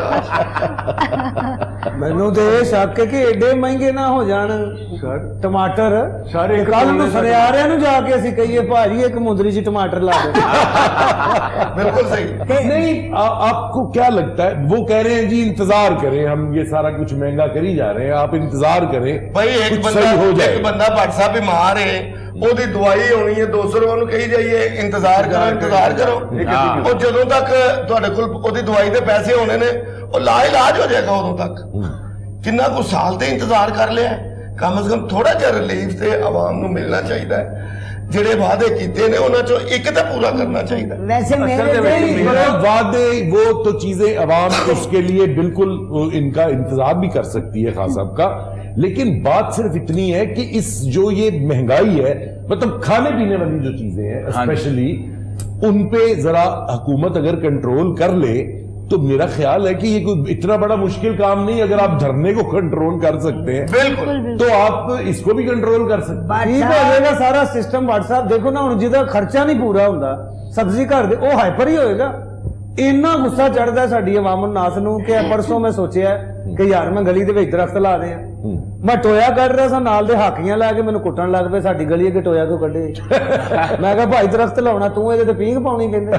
जाए। मैनू तो ये शक है कि एडे महंगे ना हो जान टमाटर सारे। कल नूं सरियारिਆਂ ਨੂੰ ਜਾ ਕੇ ਅਸੀਂ ਕਹੀਏ ਭਾਜੀ एक मुंदरी च टमाटर ला दो। बिल्कुल सही। नहीं आ, आपको क्या लगता है? वो कह रहे हैं जी इंतजार करें, हम ये सारा कुछ महंगा कर ही जा रहे हैं, आप इंतजार करें भाई। एक बंदा एक बंदा भट्ट साहब बीमार है, ਉਹਦੀ ਦਵਾਈ ਹੋਣੀ ਹੈ, दो सौ रुपए ਉਹਨੂੰ ਕਹੀ ਜਾਈਏ ਇੰਤਜ਼ਾਰ ਕਰੋ ਇੰਤਜ਼ਾਰ ਕਰੋ। ਉਹ ਜਦੋਂ ਤੱਕ ਤੁਹਾਡੇ ਕੋਲ ਉਹਦੀ ਦਵਾਈ ਦੇ ਪੈਸੇ ਹੋਣੇ ਨੇ ਉਹ ਲਾ ਇਲਾਜ ਹੋ ਜਾਏਗਾ ਉਦੋਂ ਤੱਕ। ਕਿੰਨਾ ਕੁ ਸਾਲ ਤੇ ਇੰਤਜ਼ਾਰ ਕਰ ਲਿਆ। ਕਮ ਸੇ ਕਮ ਥੋੜਾ ਜਿਹਾ ਰਿਲੀਫ ਤੇ ਆਵਾਮ ਨੂੰ ਮਿਲਣਾ ਚਾਹੀਦਾ ਹੈ। ਜਿਹੜੇ वादे ਕੀਤੇ ਨੇ ਉਹਨਾਂ ਚੋਂ ਇੱਕ ਤਾਂ पूरा करना चाहिए। वैसे मेरे वादे वो तो चीजें अवाम उसके लिए बिल्कुल इनका इंतजार भी कर सकती है खास साहब का, लेकिन बात सिर्फ इतनी है कि इस जो ये महंगाई है, मतलब खाने पीने वाली जो चीजें हैं स्पेशली, उन पे जरा हुकूमत अगर कंट्रोल कर ले तो मेरा ख्याल है कि ये कोई इतना बड़ा मुश्किल काम नहीं। अगर आप धरने को कंट्रोल कर सकते हैं बिल्कुल, तो आप इसको भी कंट्रोल कर सकते हैं। ठीक हो जाएगा सारा सिस्टम। व्हाट्सएप देखो ना, हुण जिहदा खर्चा नहीं पूरा हुंदा सब्जी घर दे, वो हाइपर ही होएगा। इन्ना गुस्सा चढ़दा साडी अवाम नास नूं कि परसों मैं सोचिया कि यार मैं गली दे विच दरख्त ला दे। मैं टोया कढ़ रहा सा, नाल दे हाकियां लै के मैनूं कुट्टण लग पे, साडी गली अगे टोया क्यों कढे? मैं कहा भाई दरख्त लाउणा तूं, इहदे ते पींघ पाउणी कहंदे।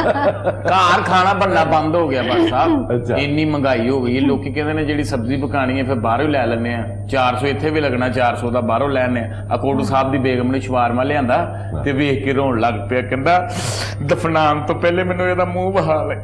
घर खाना बनना बंद हो गया भाई साहब, इन्नी महंगाई हो गई है। लोकी कहंदे ने जिहड़ी सब्जी पकाणी है फिर बाहरों लै लैंदे आ, चार सौ इत्थे भी लगना, चार सौ दा बाहरों लैने। अकोटू साहब दी बेगम ने शवारमा लिआंदा ते वेख के रोण लग पिया, कहंदा दफनान तो पहले मैनूं इहदा मूंह बहा ले।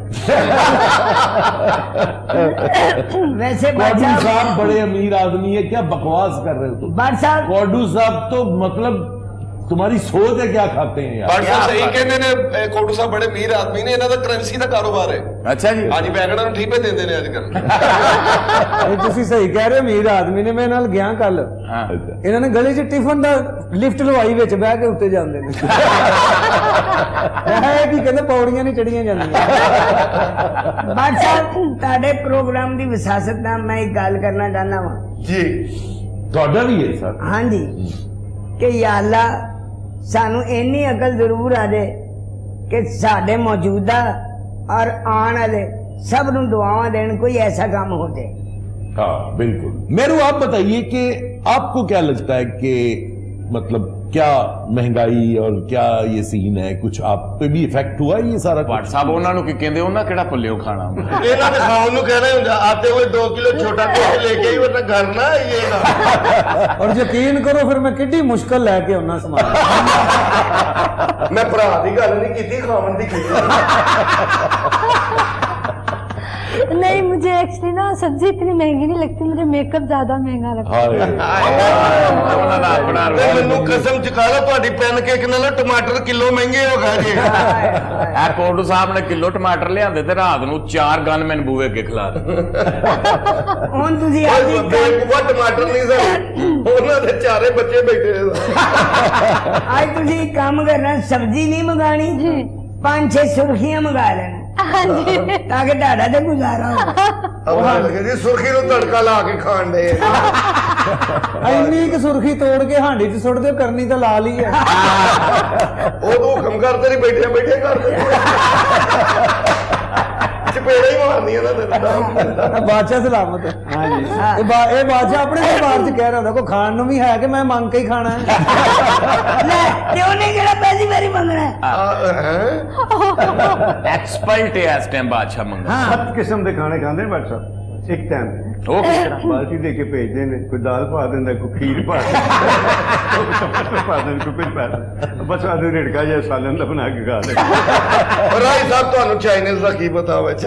वैसे साहब बड़े अमीर आदमी है, क्या बकवास कर रहे हो तुम? कोडू साहब तो मतलब तुम्हारी सोच है, क्या खाते हैं यार? भट्ट साहब सही कहते ने, कोडू साहब बड़े अमीर आदमी ने, इन्हां दा करेंसी दा कारोबार है। अच्छा जी। हां जी, बैगड़ा नूं ठीपे देंदे ने अजकल। ये तुसी सही कह रहे हो, अमीर आदमी ने। मैं नाल गया कल, इन्हां ने गली च टिफन दा लिफ्ट लवाई विच बैठ के उत्ते जांदे ने। है कि कहंदे पौड़ियां नहीं चढ़ियां जांदियां। भट्ट साहब तुहाडे प्रोग्राम दी विसासत नाल मैं एक गल करना चाहना वा जी। तुहाडा भी है सर? हाँ जी, कि या अल्लाह सानू इन्नी अकल जरूर आ जाए कि साडे मौजूदा और आने वाले सब नूं दुआवां देन, कोई ऐसा काम हो जाए। हाँ बिल्कुल। मेरू आप बताइए कि आपको क्या लगता है कि मतलब क्या महंगाई और क्या ये सीन है, कुछ आप पे भी इफेक्ट हुआ ये सारा? भट्ट साहब उन्हां नूं की कहंदे, उन्हां किहड़ा पल्लिओ खाना इन्हां दे खाण नूं कहना हुंदा आते हुए दो किलो छोटा कोट लेके ही, वरना घर ना आइएगा। और यकीन करो फिर मैं किड्डी मुश्किल लैके आउना समान। मैं भरा दी गल नहीं कीती, खावन दी कीती। नहीं, मुझे एक्चुअली ना सब्जी इतनी महंगी नहीं लगती, मुझे मेकअप ज्यादा महंगा लगता है। मैनू कसम चुका लो तुहाडी पैन केक नाल टमाटर किलो महंगे हो गए जी। ए कोटू साहब ने किलो टमाटर लियांदे ते रात नूं चार गन मैन बूहे अगे खिला दे। हुण तुसीं आपदी बेवकूफा टमाटर नहीं सर, उन्हां दे चारे बच्चे बैठे ने। आज तुसीं काम करना, सब्जी नहीं मंगानी जी, पांच छह सुर्खियां मंगा लेना ताकि ढाडा ते गुजारा हो। जी सुर्खी नूं तड़का ला के खाण दे ਇੰਨੀ ਕਿ ਸੁਰਖੀ ਤੋੜ ਕੇ ਹਾਂਡੀ 'ਚ ਸੁੱਟ ਦਿਓ, ਕਰਨੀ ਤਾਂ ਲਾਲ ਹੀ ਹੈ। ਉਹ ਤੂੰ ਹੁਕਮ ਕਰਦੇ ਨਹੀਂ, ਬੈਠੇ ਬੈਠੇ ਕਰਦੇ ਚਪੇੜਾ ਹੀ ਮਾਰਨੀਆਂ ਨਾ ਬਾਦਸ਼ਾਹ ਸਲਾਮਤ। ਹਾਂਜੀ ਇਹ ਬਾਦਸ਼ਾਹ ਆਪਣੇ ਦਰਬਾਰ 'ਚ ਕਹਿ ਰਿਹਾ ਹੁੰਦਾ, ਕੋਈ ਖਾਣ ਨੂੰ ਵੀ ਹੈ ਕਿ ਮੈਂ ਮੰਗ ਕੇ ਹੀ ਖਾਣਾ ਹੈ। ਲੈ ਤੇ ਉਹਨੇ ਕਿਹੜਾ ਪਹਿਲੀ ਵਾਰੀ ਮੰਗਣਾ ਹੈ? एक्सपर्ट है इस टाइम बादशाह मंगा। सत किस्म के खाने खाते हैं बादशाह एक टाइम बाल्टी दे के भेजते हैं, कोई दाल पा देंगे, कोई खीर पा देंगे, पा देंगे, कोई कुछ पा देंगे, बस आदमी रिड़का या सालन का बना के खा देंगे। राय साहब ਤੁਹਾਨੂੰ ਚਾਈनीज ਦਾ ਕੀ ਪਤਾ ਹੋਵੇ?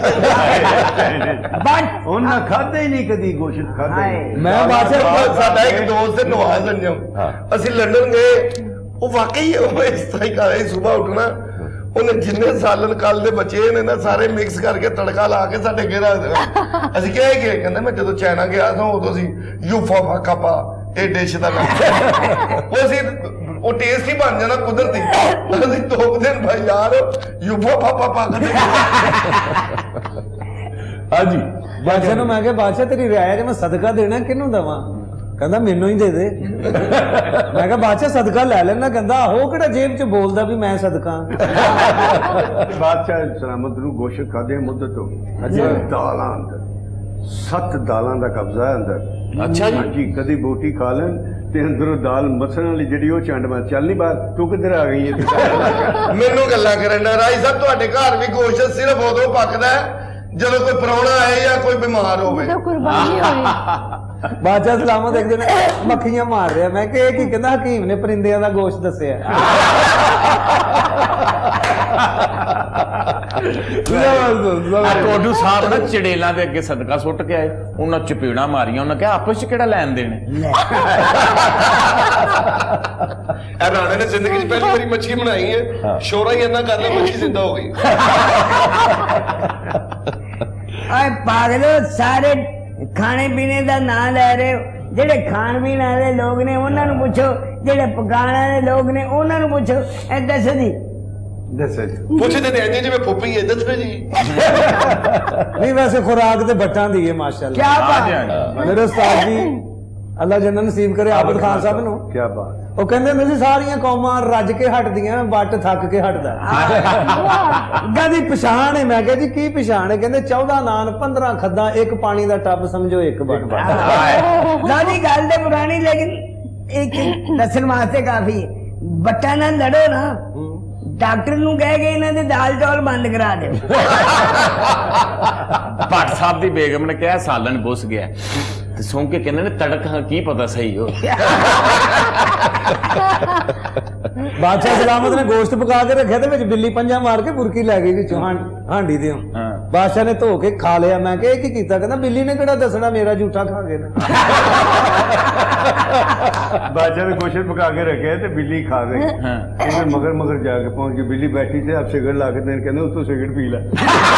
ਉਹਨਾਂ ਖਾਦੇ ਹੀ ਨਹੀਂ ਕਦੀ ਗੋਸ਼ਤ ਖਾਦੇ। ਮੈਂ ਬਾਦਸ਼ਾਹ ਸਾਡਾ ਇੱਕ ਦੋਸਤ ਹੈ ਨਵਾਜ਼ ਅੰਜਮ, ਅਸੀਂ ਲੰਡਨ ਗਏ, ਉਹ ਵਾਕਈ ਉਹ ਇਸ ਤਰ੍ਹਾਂ ਹੀ ਕਰ ਰਹੀ, ਸਵੇਰ ਉੱਠਣਾ ਉਹਨੇ ਜਿੰਨੇ ਸਾਲਨ ਕੱਲ ਦੇ ਬਚੇ ਨੇ ਨਾ ਸਾਰੇ ਮਿਕਸ ਕਰਕੇ ਤੜਕਾ ਲਾ ਕੇ ਸਾਡੇ ਅੱਗੇ ਰੱਖ ਦੇਣਾ। ਅਸੀਂ ਕਿਹਾ ਕਿ ਕਹਿੰਦਾ ਮੈਂ ਜਦੋਂ ਚਾਈਨਾ ਗਿਆ ਸਾਂ ਉਦੋਂ ਸੀ ਯੂਫਾ ਫਾਕਾਪਾ ਇਹ ਡਿਸ਼ ਦਾ ਨਾਮ ਉਹ ਸੀ, ਉਹ ਟੇਸਟ ਹੀ ਬਣ ਜਾਣਾ ਕੁਦਰਤੀ। ਅਸੀਂ ਦੋ ਦਿਨ ਭਾਈ ਯਾਰ ਯੂਫਾ ਫਾਪਾ ਪਾ ਕੇ ਹਾਂਜੀ ਬਾਦਸ਼ਾਹ ਨੂੰ ਮੈਂ ਕਿਹਾ ਬਾਦਸ਼ਾਹ ਤੇਰੀ ਰਾਇ ਕਿ ਮੈਂ ਸਦਕਾ ਦੇਣਾ ਕਿਹਨੂੰ ਦੇਵਾਂ? ਕਹਿੰਦਾ ਮੈਨੂੰ ਹੀ ਦੇ ਦੇ। ਮੈਂ ਕਿਹਾ ਬਾਦਸ਼ਾਹ ਸਦਕਾ ਲੈ ਲੈਣਾ। ਕਹਿੰਦਾ ਆਹੋ ਕਿਹੜਾ ਜੇਬ 'ਚ ਬੋਲਦਾ ਵੀ ਮੈਂ ਸਦਕਾ। ਬਾਦਸ਼ਾਹ ਸਲਾਮਤ ਨੂੰ ਗੋਸ਼ਤ ਖਾਦੇ ਮੁੱਦਤ ਹੋ ਗਈ। ਦਾਲਾਂ ਅੰਦਰ ਸੱਤ ਦਾਲਾਂ ਦਾ ਕਬਜ਼ਾ ਹੈ ਅੰਦਰ। अच्छा जी जी कदी बोटी खा लें ते अंदरों दाल मसलन वाली जिहड़ी ओह चंड मार चल नहीं बाहर तू किधर आ गई है? ਮੈਨੂੰ ਗੱਲਾਂ ਕਰਨ ਦਾ ਰਾਈ ਸਾਹਿਬ ਤੁਹਾਡੇ ਘਰ ਵੀ ਗੋਸ਼ਤ ਸਿਰਫ ਉਦੋਂ ਪੱਕਦਾ ਜਦੋਂ ਕੋਈ ਪ੍ਰਾਹੁਣਾ ਆਏ ਜਾਂ ਕੋਈ ਬਿਮਾਰ ਹੋਵੇ। कुर्बानी हुई। ਬਾਦਸ਼ਾਹ ਸਲਾਮਤ ਇੱਕ ਦਿਨ ਮੱਖੀਆਂ ਮਾਰ ਰਿਹਾ। ਮੈਂ ਕਿਹਾ ਇਹ ਕੀ ਕਹਿੰਦਾ? ਹਕੀਮ ਨੇ ਪਰਿੰਦਿਆਂ ਦਾ ਗੋਸ਼ਤ ਦੱਸਿਆ। ਕੋਟੂ ਸਾਹਿਬ ਨਾ ਚੜੇਲਾਂ ਦੇ ਅੱਗੇ ਸਦਕਾ ਸੁੱਟ ਕੇ ਆਏ, ਉਹਨਾਂ ਚਪੇੜਾਂ ਮਾਰੀਆਂ, ਉਹਨਾਂ ਕਿਹਾ ਆਪਸ 'ਚ ਕਿਹੜਾ ਲੈਣ ਦੇਣ। ਇਹ ਰਾਣੇ ਨੇ ਜ਼ਿੰਦਗੀ 'ਚ ਪਹਿਲੀ ਵਾਰੀ ਮੱਛੀ ਬਣਾਈ ਹੈ, ਸ਼ੋਰਾ ਹੀ ਇੰਨਾ ਕਰ ਲਿਆ ਮੱਛੀ ਜ਼ਿੰਦਾ ਹੋ ਗਈ। ਓਏ ਪਾਗਲੋ, ਸਾਰੇ ਖਾਣੇ ਪੀਣੇ ਦਾ ਨਾਂ ਲੈ ਰਹੇ ਹੋ। ਜਿਹੜੇ ਖਾਣ ਪੀਣ ਵਾਲੇ ਲੋਕ ਨੇ ਉਹਨਾਂ ਨੂੰ ਪੁੱਛੋ, ਜਿਹੜੇ ਪਕਾਉਣ ਵਾਲੇ ਲੋਕ ਨੇ ਉਹਨਾਂ ਨੂੰ ਪੁੱਛੋ। ਇਹ ਦੱਸੋ ਜੀ, ਦੱਸੋ ਜੀ। ਪੁੱਛਦੇ ਤੇ ਇੰਜ ਜਿਵੇਂ ਫੁੱਫੀ ਹੈ, ਦੱਸੋ ਜੀ। ਨਹੀਂ ਵੈਸੇ ਖੁਰਾਕ ਤੇ ਬੱਟਾਂ ਦੀ ਹੈ ਮਾਸ਼ਾਅੱਲਾ। ਕਿਆ ਬਾਤ। ਮੇਰੇ ਉਸਤਾਦ ਜੀ ਅੱਲਾ ਜੰਨਤ ਨਸੀਬ ਕਰੇ ਆਬਦ ਖਾਨ ਸਾਹਿਬ ਨੂੰ, ਕੀ ਬਾਤ। ਉਹ ਕਹਿੰਦੇ ਹੁੰਦੇ ਸੀ ਸਾਰੀਆਂ ਕੌਮਾਂ ਰੱਜ ਕੇ ਹਟਦੀਆਂ, ਬੱਟ ਥੱਕ ਕੇ ਹਟਦਾ। ਕਹਿੰਦੀ ਪਛਾਣ ਹੈ। ਮੈਂ ਕਿਹਾ ਜੀ ਕੀ ਪਛਾਣ ਹੈ? ਕਹਿੰਦੇ ਚੌਦਾਂ ਨਾਨ, ਪੰਦਰਾਂ ਖੱਦਾਂ, ਇੱਕ ਪਾਣੀ ਦਾ ਟੱਬ, ਸਮਝੋ ਇੱਕ ਬੱਟ। ਨਾ ਜੀ ਗੱਲ ਤੇ ਪੁਰਾਣੀ, ਲੇਕਿਨ ਇੱਕ ਦੱਸਣ ਵਾਸਤੇ ਕਾਫੀ ਹੈ। ਬੱਟਾਂ ਨਾਲ ਲੜੋ ਨਾ, ਡਾਕਟਰ ਨੂੰ ਕਹਿ ਕੇ ਇਹਨਾਂ ਦੇ ਦਾਲ ਚੌਲ ਬੰਦ ਕਰਾ ਦਿਓ। ਭੱਟ ਸਾਹਿਬ ਦੀ ਬੇਗਮ ਨੇ ਕਿਹਾ ਸਾਲਨ ਬੁੱਸ ਗਿਆ ਤੇ ਸੁਣ ਕੇ ਕਹਿੰਦੇ ਨੇ ਤੜਕਾ ਕੀ ਪਤਾ ਸਹੀ ਹੋ। ਬਾਦਸ਼ਾਹ ਸਲਾਮਤ ਨੇ ਗੋਸ਼ਤ ਪਕਾ ਕੇ ਰੱਖਿਆ ਤੇ ਵਿੱਚ ਬਿੱਲੀ ਪੰਜਾ ਮਾਰ ਕੇ ਬੁਰਕੀ ਲੈ ਗਈ ਵਿੱਚੋਂ ਹਾਂਡੀ ਦੇ। ਬਾਦਸ਼ਾਹ ਨੇ ਧੋ ਕੇ ਖਾ ਲਿਆ। ਮੈਂ ਕਿਹਾ ਇਹ ਕੀ ਕੀਤਾ? ਕਹਿੰਦਾ ਬਿੱਲੀ ਨੇ ਕਿਹੜਾ ਦੱਸਣਾ, ਮੇਰਾ ਝੂਠਾ ਖਾ ਗਏ ਨੇ। बादशाह ने गोश्त पका के रखे तो बिल्ली खा गई। मगर मगर जाके पहुंच गई, बिल्ली बैठी थी, आप सिगरेट ला के देने कहते उतो सिगरेट पी ला।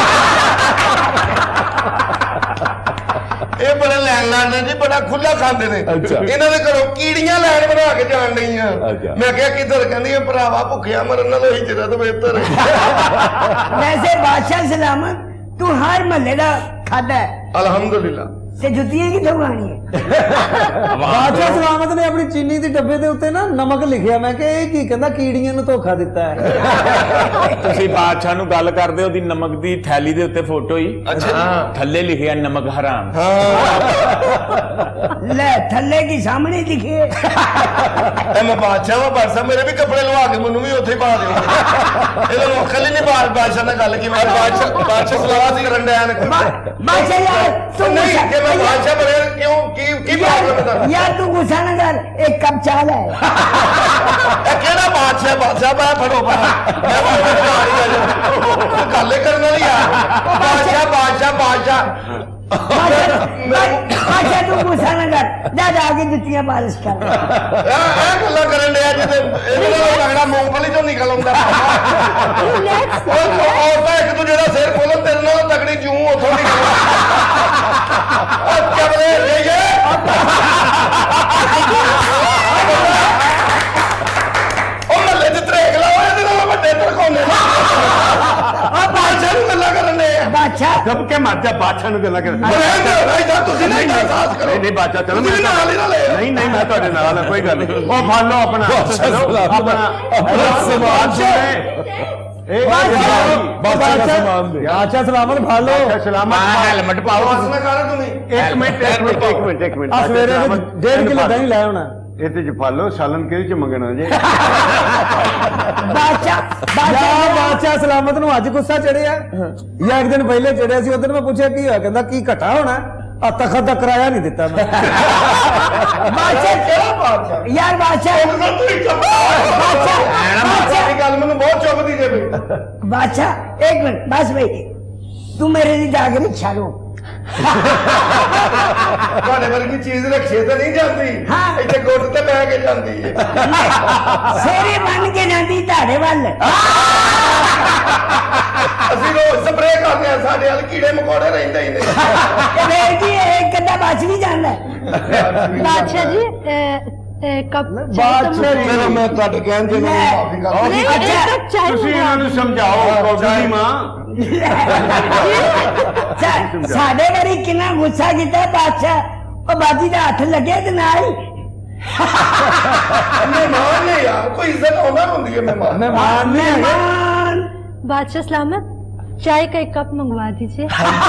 ਇਹ ਬੜਾ ਲੈਣ ਲਾਣਾ ਜੀ, ਬੜਾ ਖੁੱਲਾ ਖਾਂਦੇ ਨੇ। ਇਹਨਾਂ ਦੇ ਘਰੋਂ ਕੀੜੀਆਂ ਲੈਣ ਬਣਾ ਕੇ ਜਾਣ ਡਈਆਂ। ਮੈਂ ਕਿਹਾ ਕਿੱਧਰ? ਕਹਿੰਦੀ ਭਰਾਵਾ ਭੁੱਖਿਆ ਮਰਨ ਨਾਲੋਂ ਹਿਜਰਤ ਬਿਹਤਰ ਹੈ। ਵੈਸੇ ਬਾਦਸ਼ਾਹ ਸਲਾਮਤ ਤੂੰ ਹਰ ਮਹੱਲੇ ਦਾ ਖਾਦਾ ਹੈ ਅਲਹਮਦੁਲਿਲਾ। ਤੇ ਜੁੱਤੀਆਂ ਕਿੱਥੋਂ ਖਾਣੀ ਹੈ? ਬਾਦਸ਼ਾਹ ਸਲਾਮਤ ਨੇ ਆਪਣੀ ਚੀਨੀ ਦੀ ਡੱਬੇ ਦੇ ਉੱਤੇ ਨਾ ਨਮਕ ਲਿਖਿਆ। ਮੈਂ ਕਿਹਾ ਇਹ ਕੀ? ਕਹਿੰਦਾ ਕੀੜੀਆਂ ਨੂੰ ਧੋਖਾ ਦਿੱਤਾ ਹੈ। ਤੁਸੀਂ ਬਾਦਸ਼ਾਹ ਨੂੰ ਗੱਲ ਕਰਦੇ, ਉਹਦੀ ਨਮਕ ਦੀ ਥੈਲੀ ਦੇ ਉੱਤੇ ਫੋਟੋ ਹੀ ਥੱਲੇ ਲਿਖਿਆ ਨਮਕ ਹਰਾਮ। ਲੈ ਥੱਲੇ ਕੀ ਸਾਹਮਣੇ ਲਿਖੇ? ਮੈਂ ਬਾਦਸ਼ਾਹ ਵਾ, ਬਾਦਸ਼ਾਹ ਮੇਰੇ ਵੀ ਕੱਪੜੇ ਲਵਾ ਕੇ ਮੈਨੂੰ ਵੀ ਉੱਥੇ ਪਾ ਦਿਓ। ਇਹਦਾ ਮੁੱਖਲ ਹੀ ਨਹੀਂ ਬਾਹਰ ਬਾਦਸ਼ਾਹ ਨਾਲ ਗੱਲ ਕਿਵੇਂ? ਬਾਦਸ਼ਾਹ ਬਾਦਸ਼ਾਹ ਸਲਾਹ ਦੀ ਕਰਨ ਡਿਆ ਨੇ। ਬਾਦਸ਼ਾਹ ਯਾਰ ਤੂੰ ਨਹੀਂ ਕਿ ਮੈਂ ਬਾਦਸ਼ਾਹ ਬਣੇ ਕਿਉਂ? ਕੀ ਕੀ ਪ੍ਰੋਬਲਮ ਹੈ? यार तू गुस्सा न कर, एक कप चाय है। केड़ा बादशाह मैं बादशाह मैं फड़ो गल करने वाली यार बादशाह बादशाह बादशाह बादशाह तू गुस्सा ना कर जा जाके जुत्तियां पालिश कर गल्लां करन दे जिते लगदा मूंगफली चों निकल आउंदा औरतां एक दूजे दा सिर खोलन तेरे नाल तगड़ी जूं उथों निकल चबले जाइए कब के मर जा बादशाह गल्ला कर नहीं नहीं बादशाह चलो नहीं नहीं मैं तुहाडे नाल है कोई गल नहीं ओ फड़ लो अपना अपना बादशाह सलामत फड़ लो सलामत हेलमेट पाओ एक मिनट एक मिनट एक मिनट एक मिनट सवेरे डेढ़ किलो दही लै होना ਇਹਦੇ ਚ ਫਾਲੋ ਸਾਲਨ ਕਿਹਦੇ ਚ ਮੰਗਣਾ ਜੇ बादशाह ਬਾਦਸ਼ਾਹ ਬਾਦਸ਼ਾਹ ਸਲਾਮਤ ਨੂੰ ਅੱਜ ਗੁੱਸਾ ਚੜਿਆ ਜਾਂ ਇੱਕ ਦਿਨ ਪਹਿਲੇ ਚੜਿਆ ਸੀ ਉਦੋਂ ਮੈਂ ਪੁੱਛਿਆ ਕੀ ਹੋਇਆ ਕਹਿੰਦਾ ਕੀ ਘਟਾ ਹੋਣਾ ਆ ਤਖਤ ਦਾ ਕਿਰਾਇਆ ਨਹੀਂ ਦਿੱਤਾ ਮੈਂ बादशाह केड़ा बादशाह यार बादशाह बादशाह गल मैनू बहुत चुभदी जे बादशाह एक मिनट बस भाई तू मेरे लिए जाके रिक्शा लो ਤੁਹਾਡੇ ਵਰਗੀ ਚੀਜ਼ ਰਖੇ ਤੇ ਨਹੀਂ ਜਾਂਦੀ ਇੱਥੇ ਗੁੱਟ ਤੇ ਬਹਿ ਕੇ ਜਾਂਦੀ ਹੈ ਸੇਰੇ ਬਣ ਕੇ ਜਾਂਦੀ ਤੁਹਾਡੇ ਵੱਲ ਅਸੀਂ ਰੋਜ਼ ਸਪਰੇਅ ਕਰਦੇ ਆ ਸਾਡੇ ਵੱਲ ਕੀੜੇ ਮਕੌੜੇ ਰਹਿੰਦੇ ਹੀ ਨੇ ਫੇਰ ਕੀ ਇੱਕ ਅੱਧਾ ਬਚ ਵੀ ਜਾਂਦਾ बादशाह जी ए, ए, कब ਬਾਦਸ਼ਾਹ ਚਲੋ ਮੈਂ ਤੁਹਾਡੇ ਕਹਿਣ ਤੇ ਮਾਫੀ ਕਰਦਾ नहीं, एक कप चाय ਤੁਸੀਂ ਇਹਨਾਂ ਨੂੰ ਸਮਝਾਓ ਕੌਡੀ ਮਾਂ ਸਾਡੇ ਵਾਰੀ ਕਿੰਨਾ ਗੁੱਸਾ ਕੀਤਾ ਬਾਦਸ਼ਾਹ ਉਹ ਬਾਜੀ ਦਾ ਹੱਥ ਲੱਗਿਆ ਤੇ ਨਾਲ ਹੀ ਮਹਿਮਾਨ ਨੇ ਯਾਰ ਕੋਈ ਇੱਜ਼ਤ ਉਹਨਾਂ ਨੂੰ ਹੁੰਦੀ ਹੈ ਮਹਿਮਾਨ ਮਹਿਮਾਨ ਨਹੀਂ ਹੈਗੇ मेहमान बादशाह सलामत चाय का एक कप मंगवा दीजिए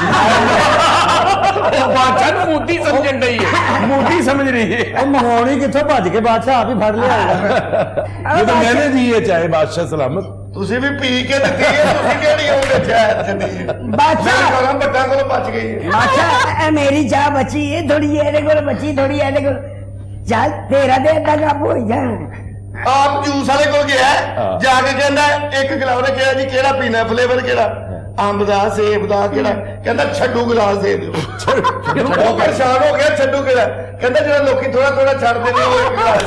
ਬਾਦਸ਼ਾਹ ਨੂੰ ਮੋਦੀ ਸਮਝਣ ਡਈ ਹੈ ਮੋਦੀ ਸਮਝ ਰਹੀ ਹੈ ਉਹ ਮੰਗਾਉਣੀ ਕਿੱਥੋਂ ਭੱਜ ਕੇ ਬਾਦਸ਼ਾਹ ਆਪ ਹੀ ਫੜ ਲਿਆ ये तो मैंने दी है चाहे बादशाह सलामत ਤੁਸੀਂ ਵੀ ਪੀ ਕੇ ਦਿੱਤੀ ਹੈ ਤੁਸੀਂ ਕਿਹੜੀ ਉਹਦੇ ਚਾਹ ਦਿੱਤੀ ਹੈ बादशाह ਮੈਂ ਬੱਟਾਂ ਕੋਲੋਂ ਬਚ ਗਈ ਹੈ बादशाह ए मेरी चाह बची है थोड़ी ਇਹਦੇ ਕੋਲ ਬਚੀ ਥੋੜੀ ਇਹਦੇ ਕੋਲ ਚੱਲ ਤੇਰਾ ਦੇ ਅੱਧਾ ਕੱਪ ਹੋ ਜਾ ਆਪ ਜੂਸ ਵਾਲੇ ਕੋਲ ਗਿਆ ਜਾ ਕੇ ਕਹਿੰਦਾ ਇੱਕ ਗਲਾਸ ਨੇ ਕਿਹਾ ਜੀ ਕਿਹੜਾ ਪੀਣਾ ਫਲੇਵਰ ਕਿਹੜਾ ਅੰਬ ਦਾ ਸੇਬ ਦਾ ਕਿਹੜਾ ਕਹਿੰਦਾ ਛੱਡੂ ਗਲਾਸ ਦੇ ਦਿਓ ਉਹ ਪਰੇਸ਼ਾਨ ਹੋ ਗਿਆ ਛੱਡੂ ਕਿਹੜਾ ਕਹਿੰਦਾ ਜਿਹੜਾ ਲੋਕੀ ਥੋੜਾ ਥੋੜਾ ਛੱਡਦੇ ਨੇ ਉਹ ਇੱਕ ਗਲਾਸ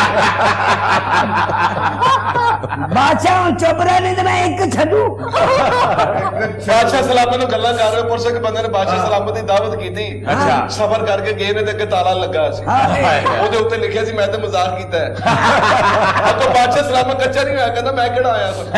बादशाह ਹੁਣ ਚੁੱਪ ਰਹਿ ਨਹੀਂ ਤੇ ਮੈਂ ਇੱਕ ਛੱਡੂ ਬਾਦਸ਼ਾਹ ਸਲਾਮਤ ਨੂੰ ਗੱਲਾਂ ਕਰ ਰਹੇ ਪੁਰਸ਼ ਇੱਕ ਬੰਦੇ ਨੇ ਬਾਦਸ਼ਾਹ ਸਲਾਮਤ ਦੀ ਦਾਵਤ ਕੀਤੀ ਅੱਛਾ ਸਫ਼ਰ ਕਰਕੇ ਗਏ ਨੇ ਤੇ ਅੱਗੇ ਤਾਲਾ ਲੱਗਾ ਸੀ ਉਹਦੇ ਉੱਤੇ ਲਿਖਿਆ ਸੀ ਮੈਂ ਤਾਂ ਮਜ਼ਾਕ ਕੀਤਾ ਹੈ ਅੱਗੋਂ ਬਾਦਸ਼ਾਹ ਸਲਾਮਤ ਕੱਚਾ ਨਹੀਂ ਹੋਇਆ ਕਹਿੰਦਾ ਮੈਂ ਕਿਹੜਾ ਆਇਆ ਸੀ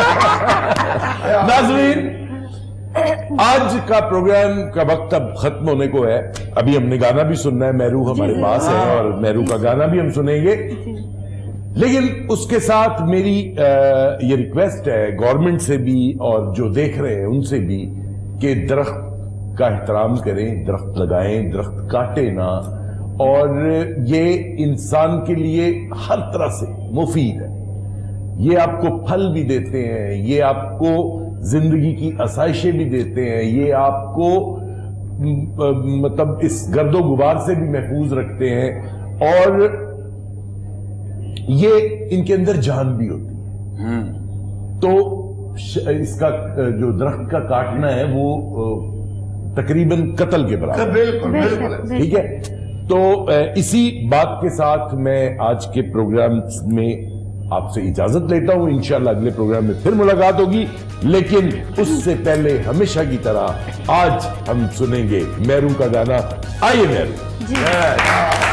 नाज़रीन आज का प्रोग्राम का वक्त अब खत्म होने को है अभी हमने गाना भी सुनना है मेहरू हमारे पास है और मेहरू का गाना भी हम सुनेंगे लेकिन उसके साथ मेरी आ, ये रिक्वेस्ट है गवर्नमेंट से भी और जो देख रहे हैं उनसे भी कि दरख्त का एहतराम करें दरख्त लगाएं दरख्त काटे ना और ये इंसान के लिए हर तरह से मुफीद है ये आपको फल भी देते हैं ये आपको जिंदगी की आसाइशें भी देते हैं ये आपको मतलब इस गर्दो गुबार से भी महफूज रखते हैं और ये इनके अंदर जान भी होती है तो इसका जो दरख्त का काटना है वो तकरीबन कत्ल के बराबर बिल्कुल बिल्कुल ठीक है तो इसी बात के साथ मैं आज के प्रोग्राम में आपसे इजाजत लेता हूं इंशाल्लाह अगले प्रोग्राम में फिर मुलाकात होगी लेकिन उससे पहले हमेशा की तरह आज हम सुनेंगे मेहरू का गाना आइए मेहरू जी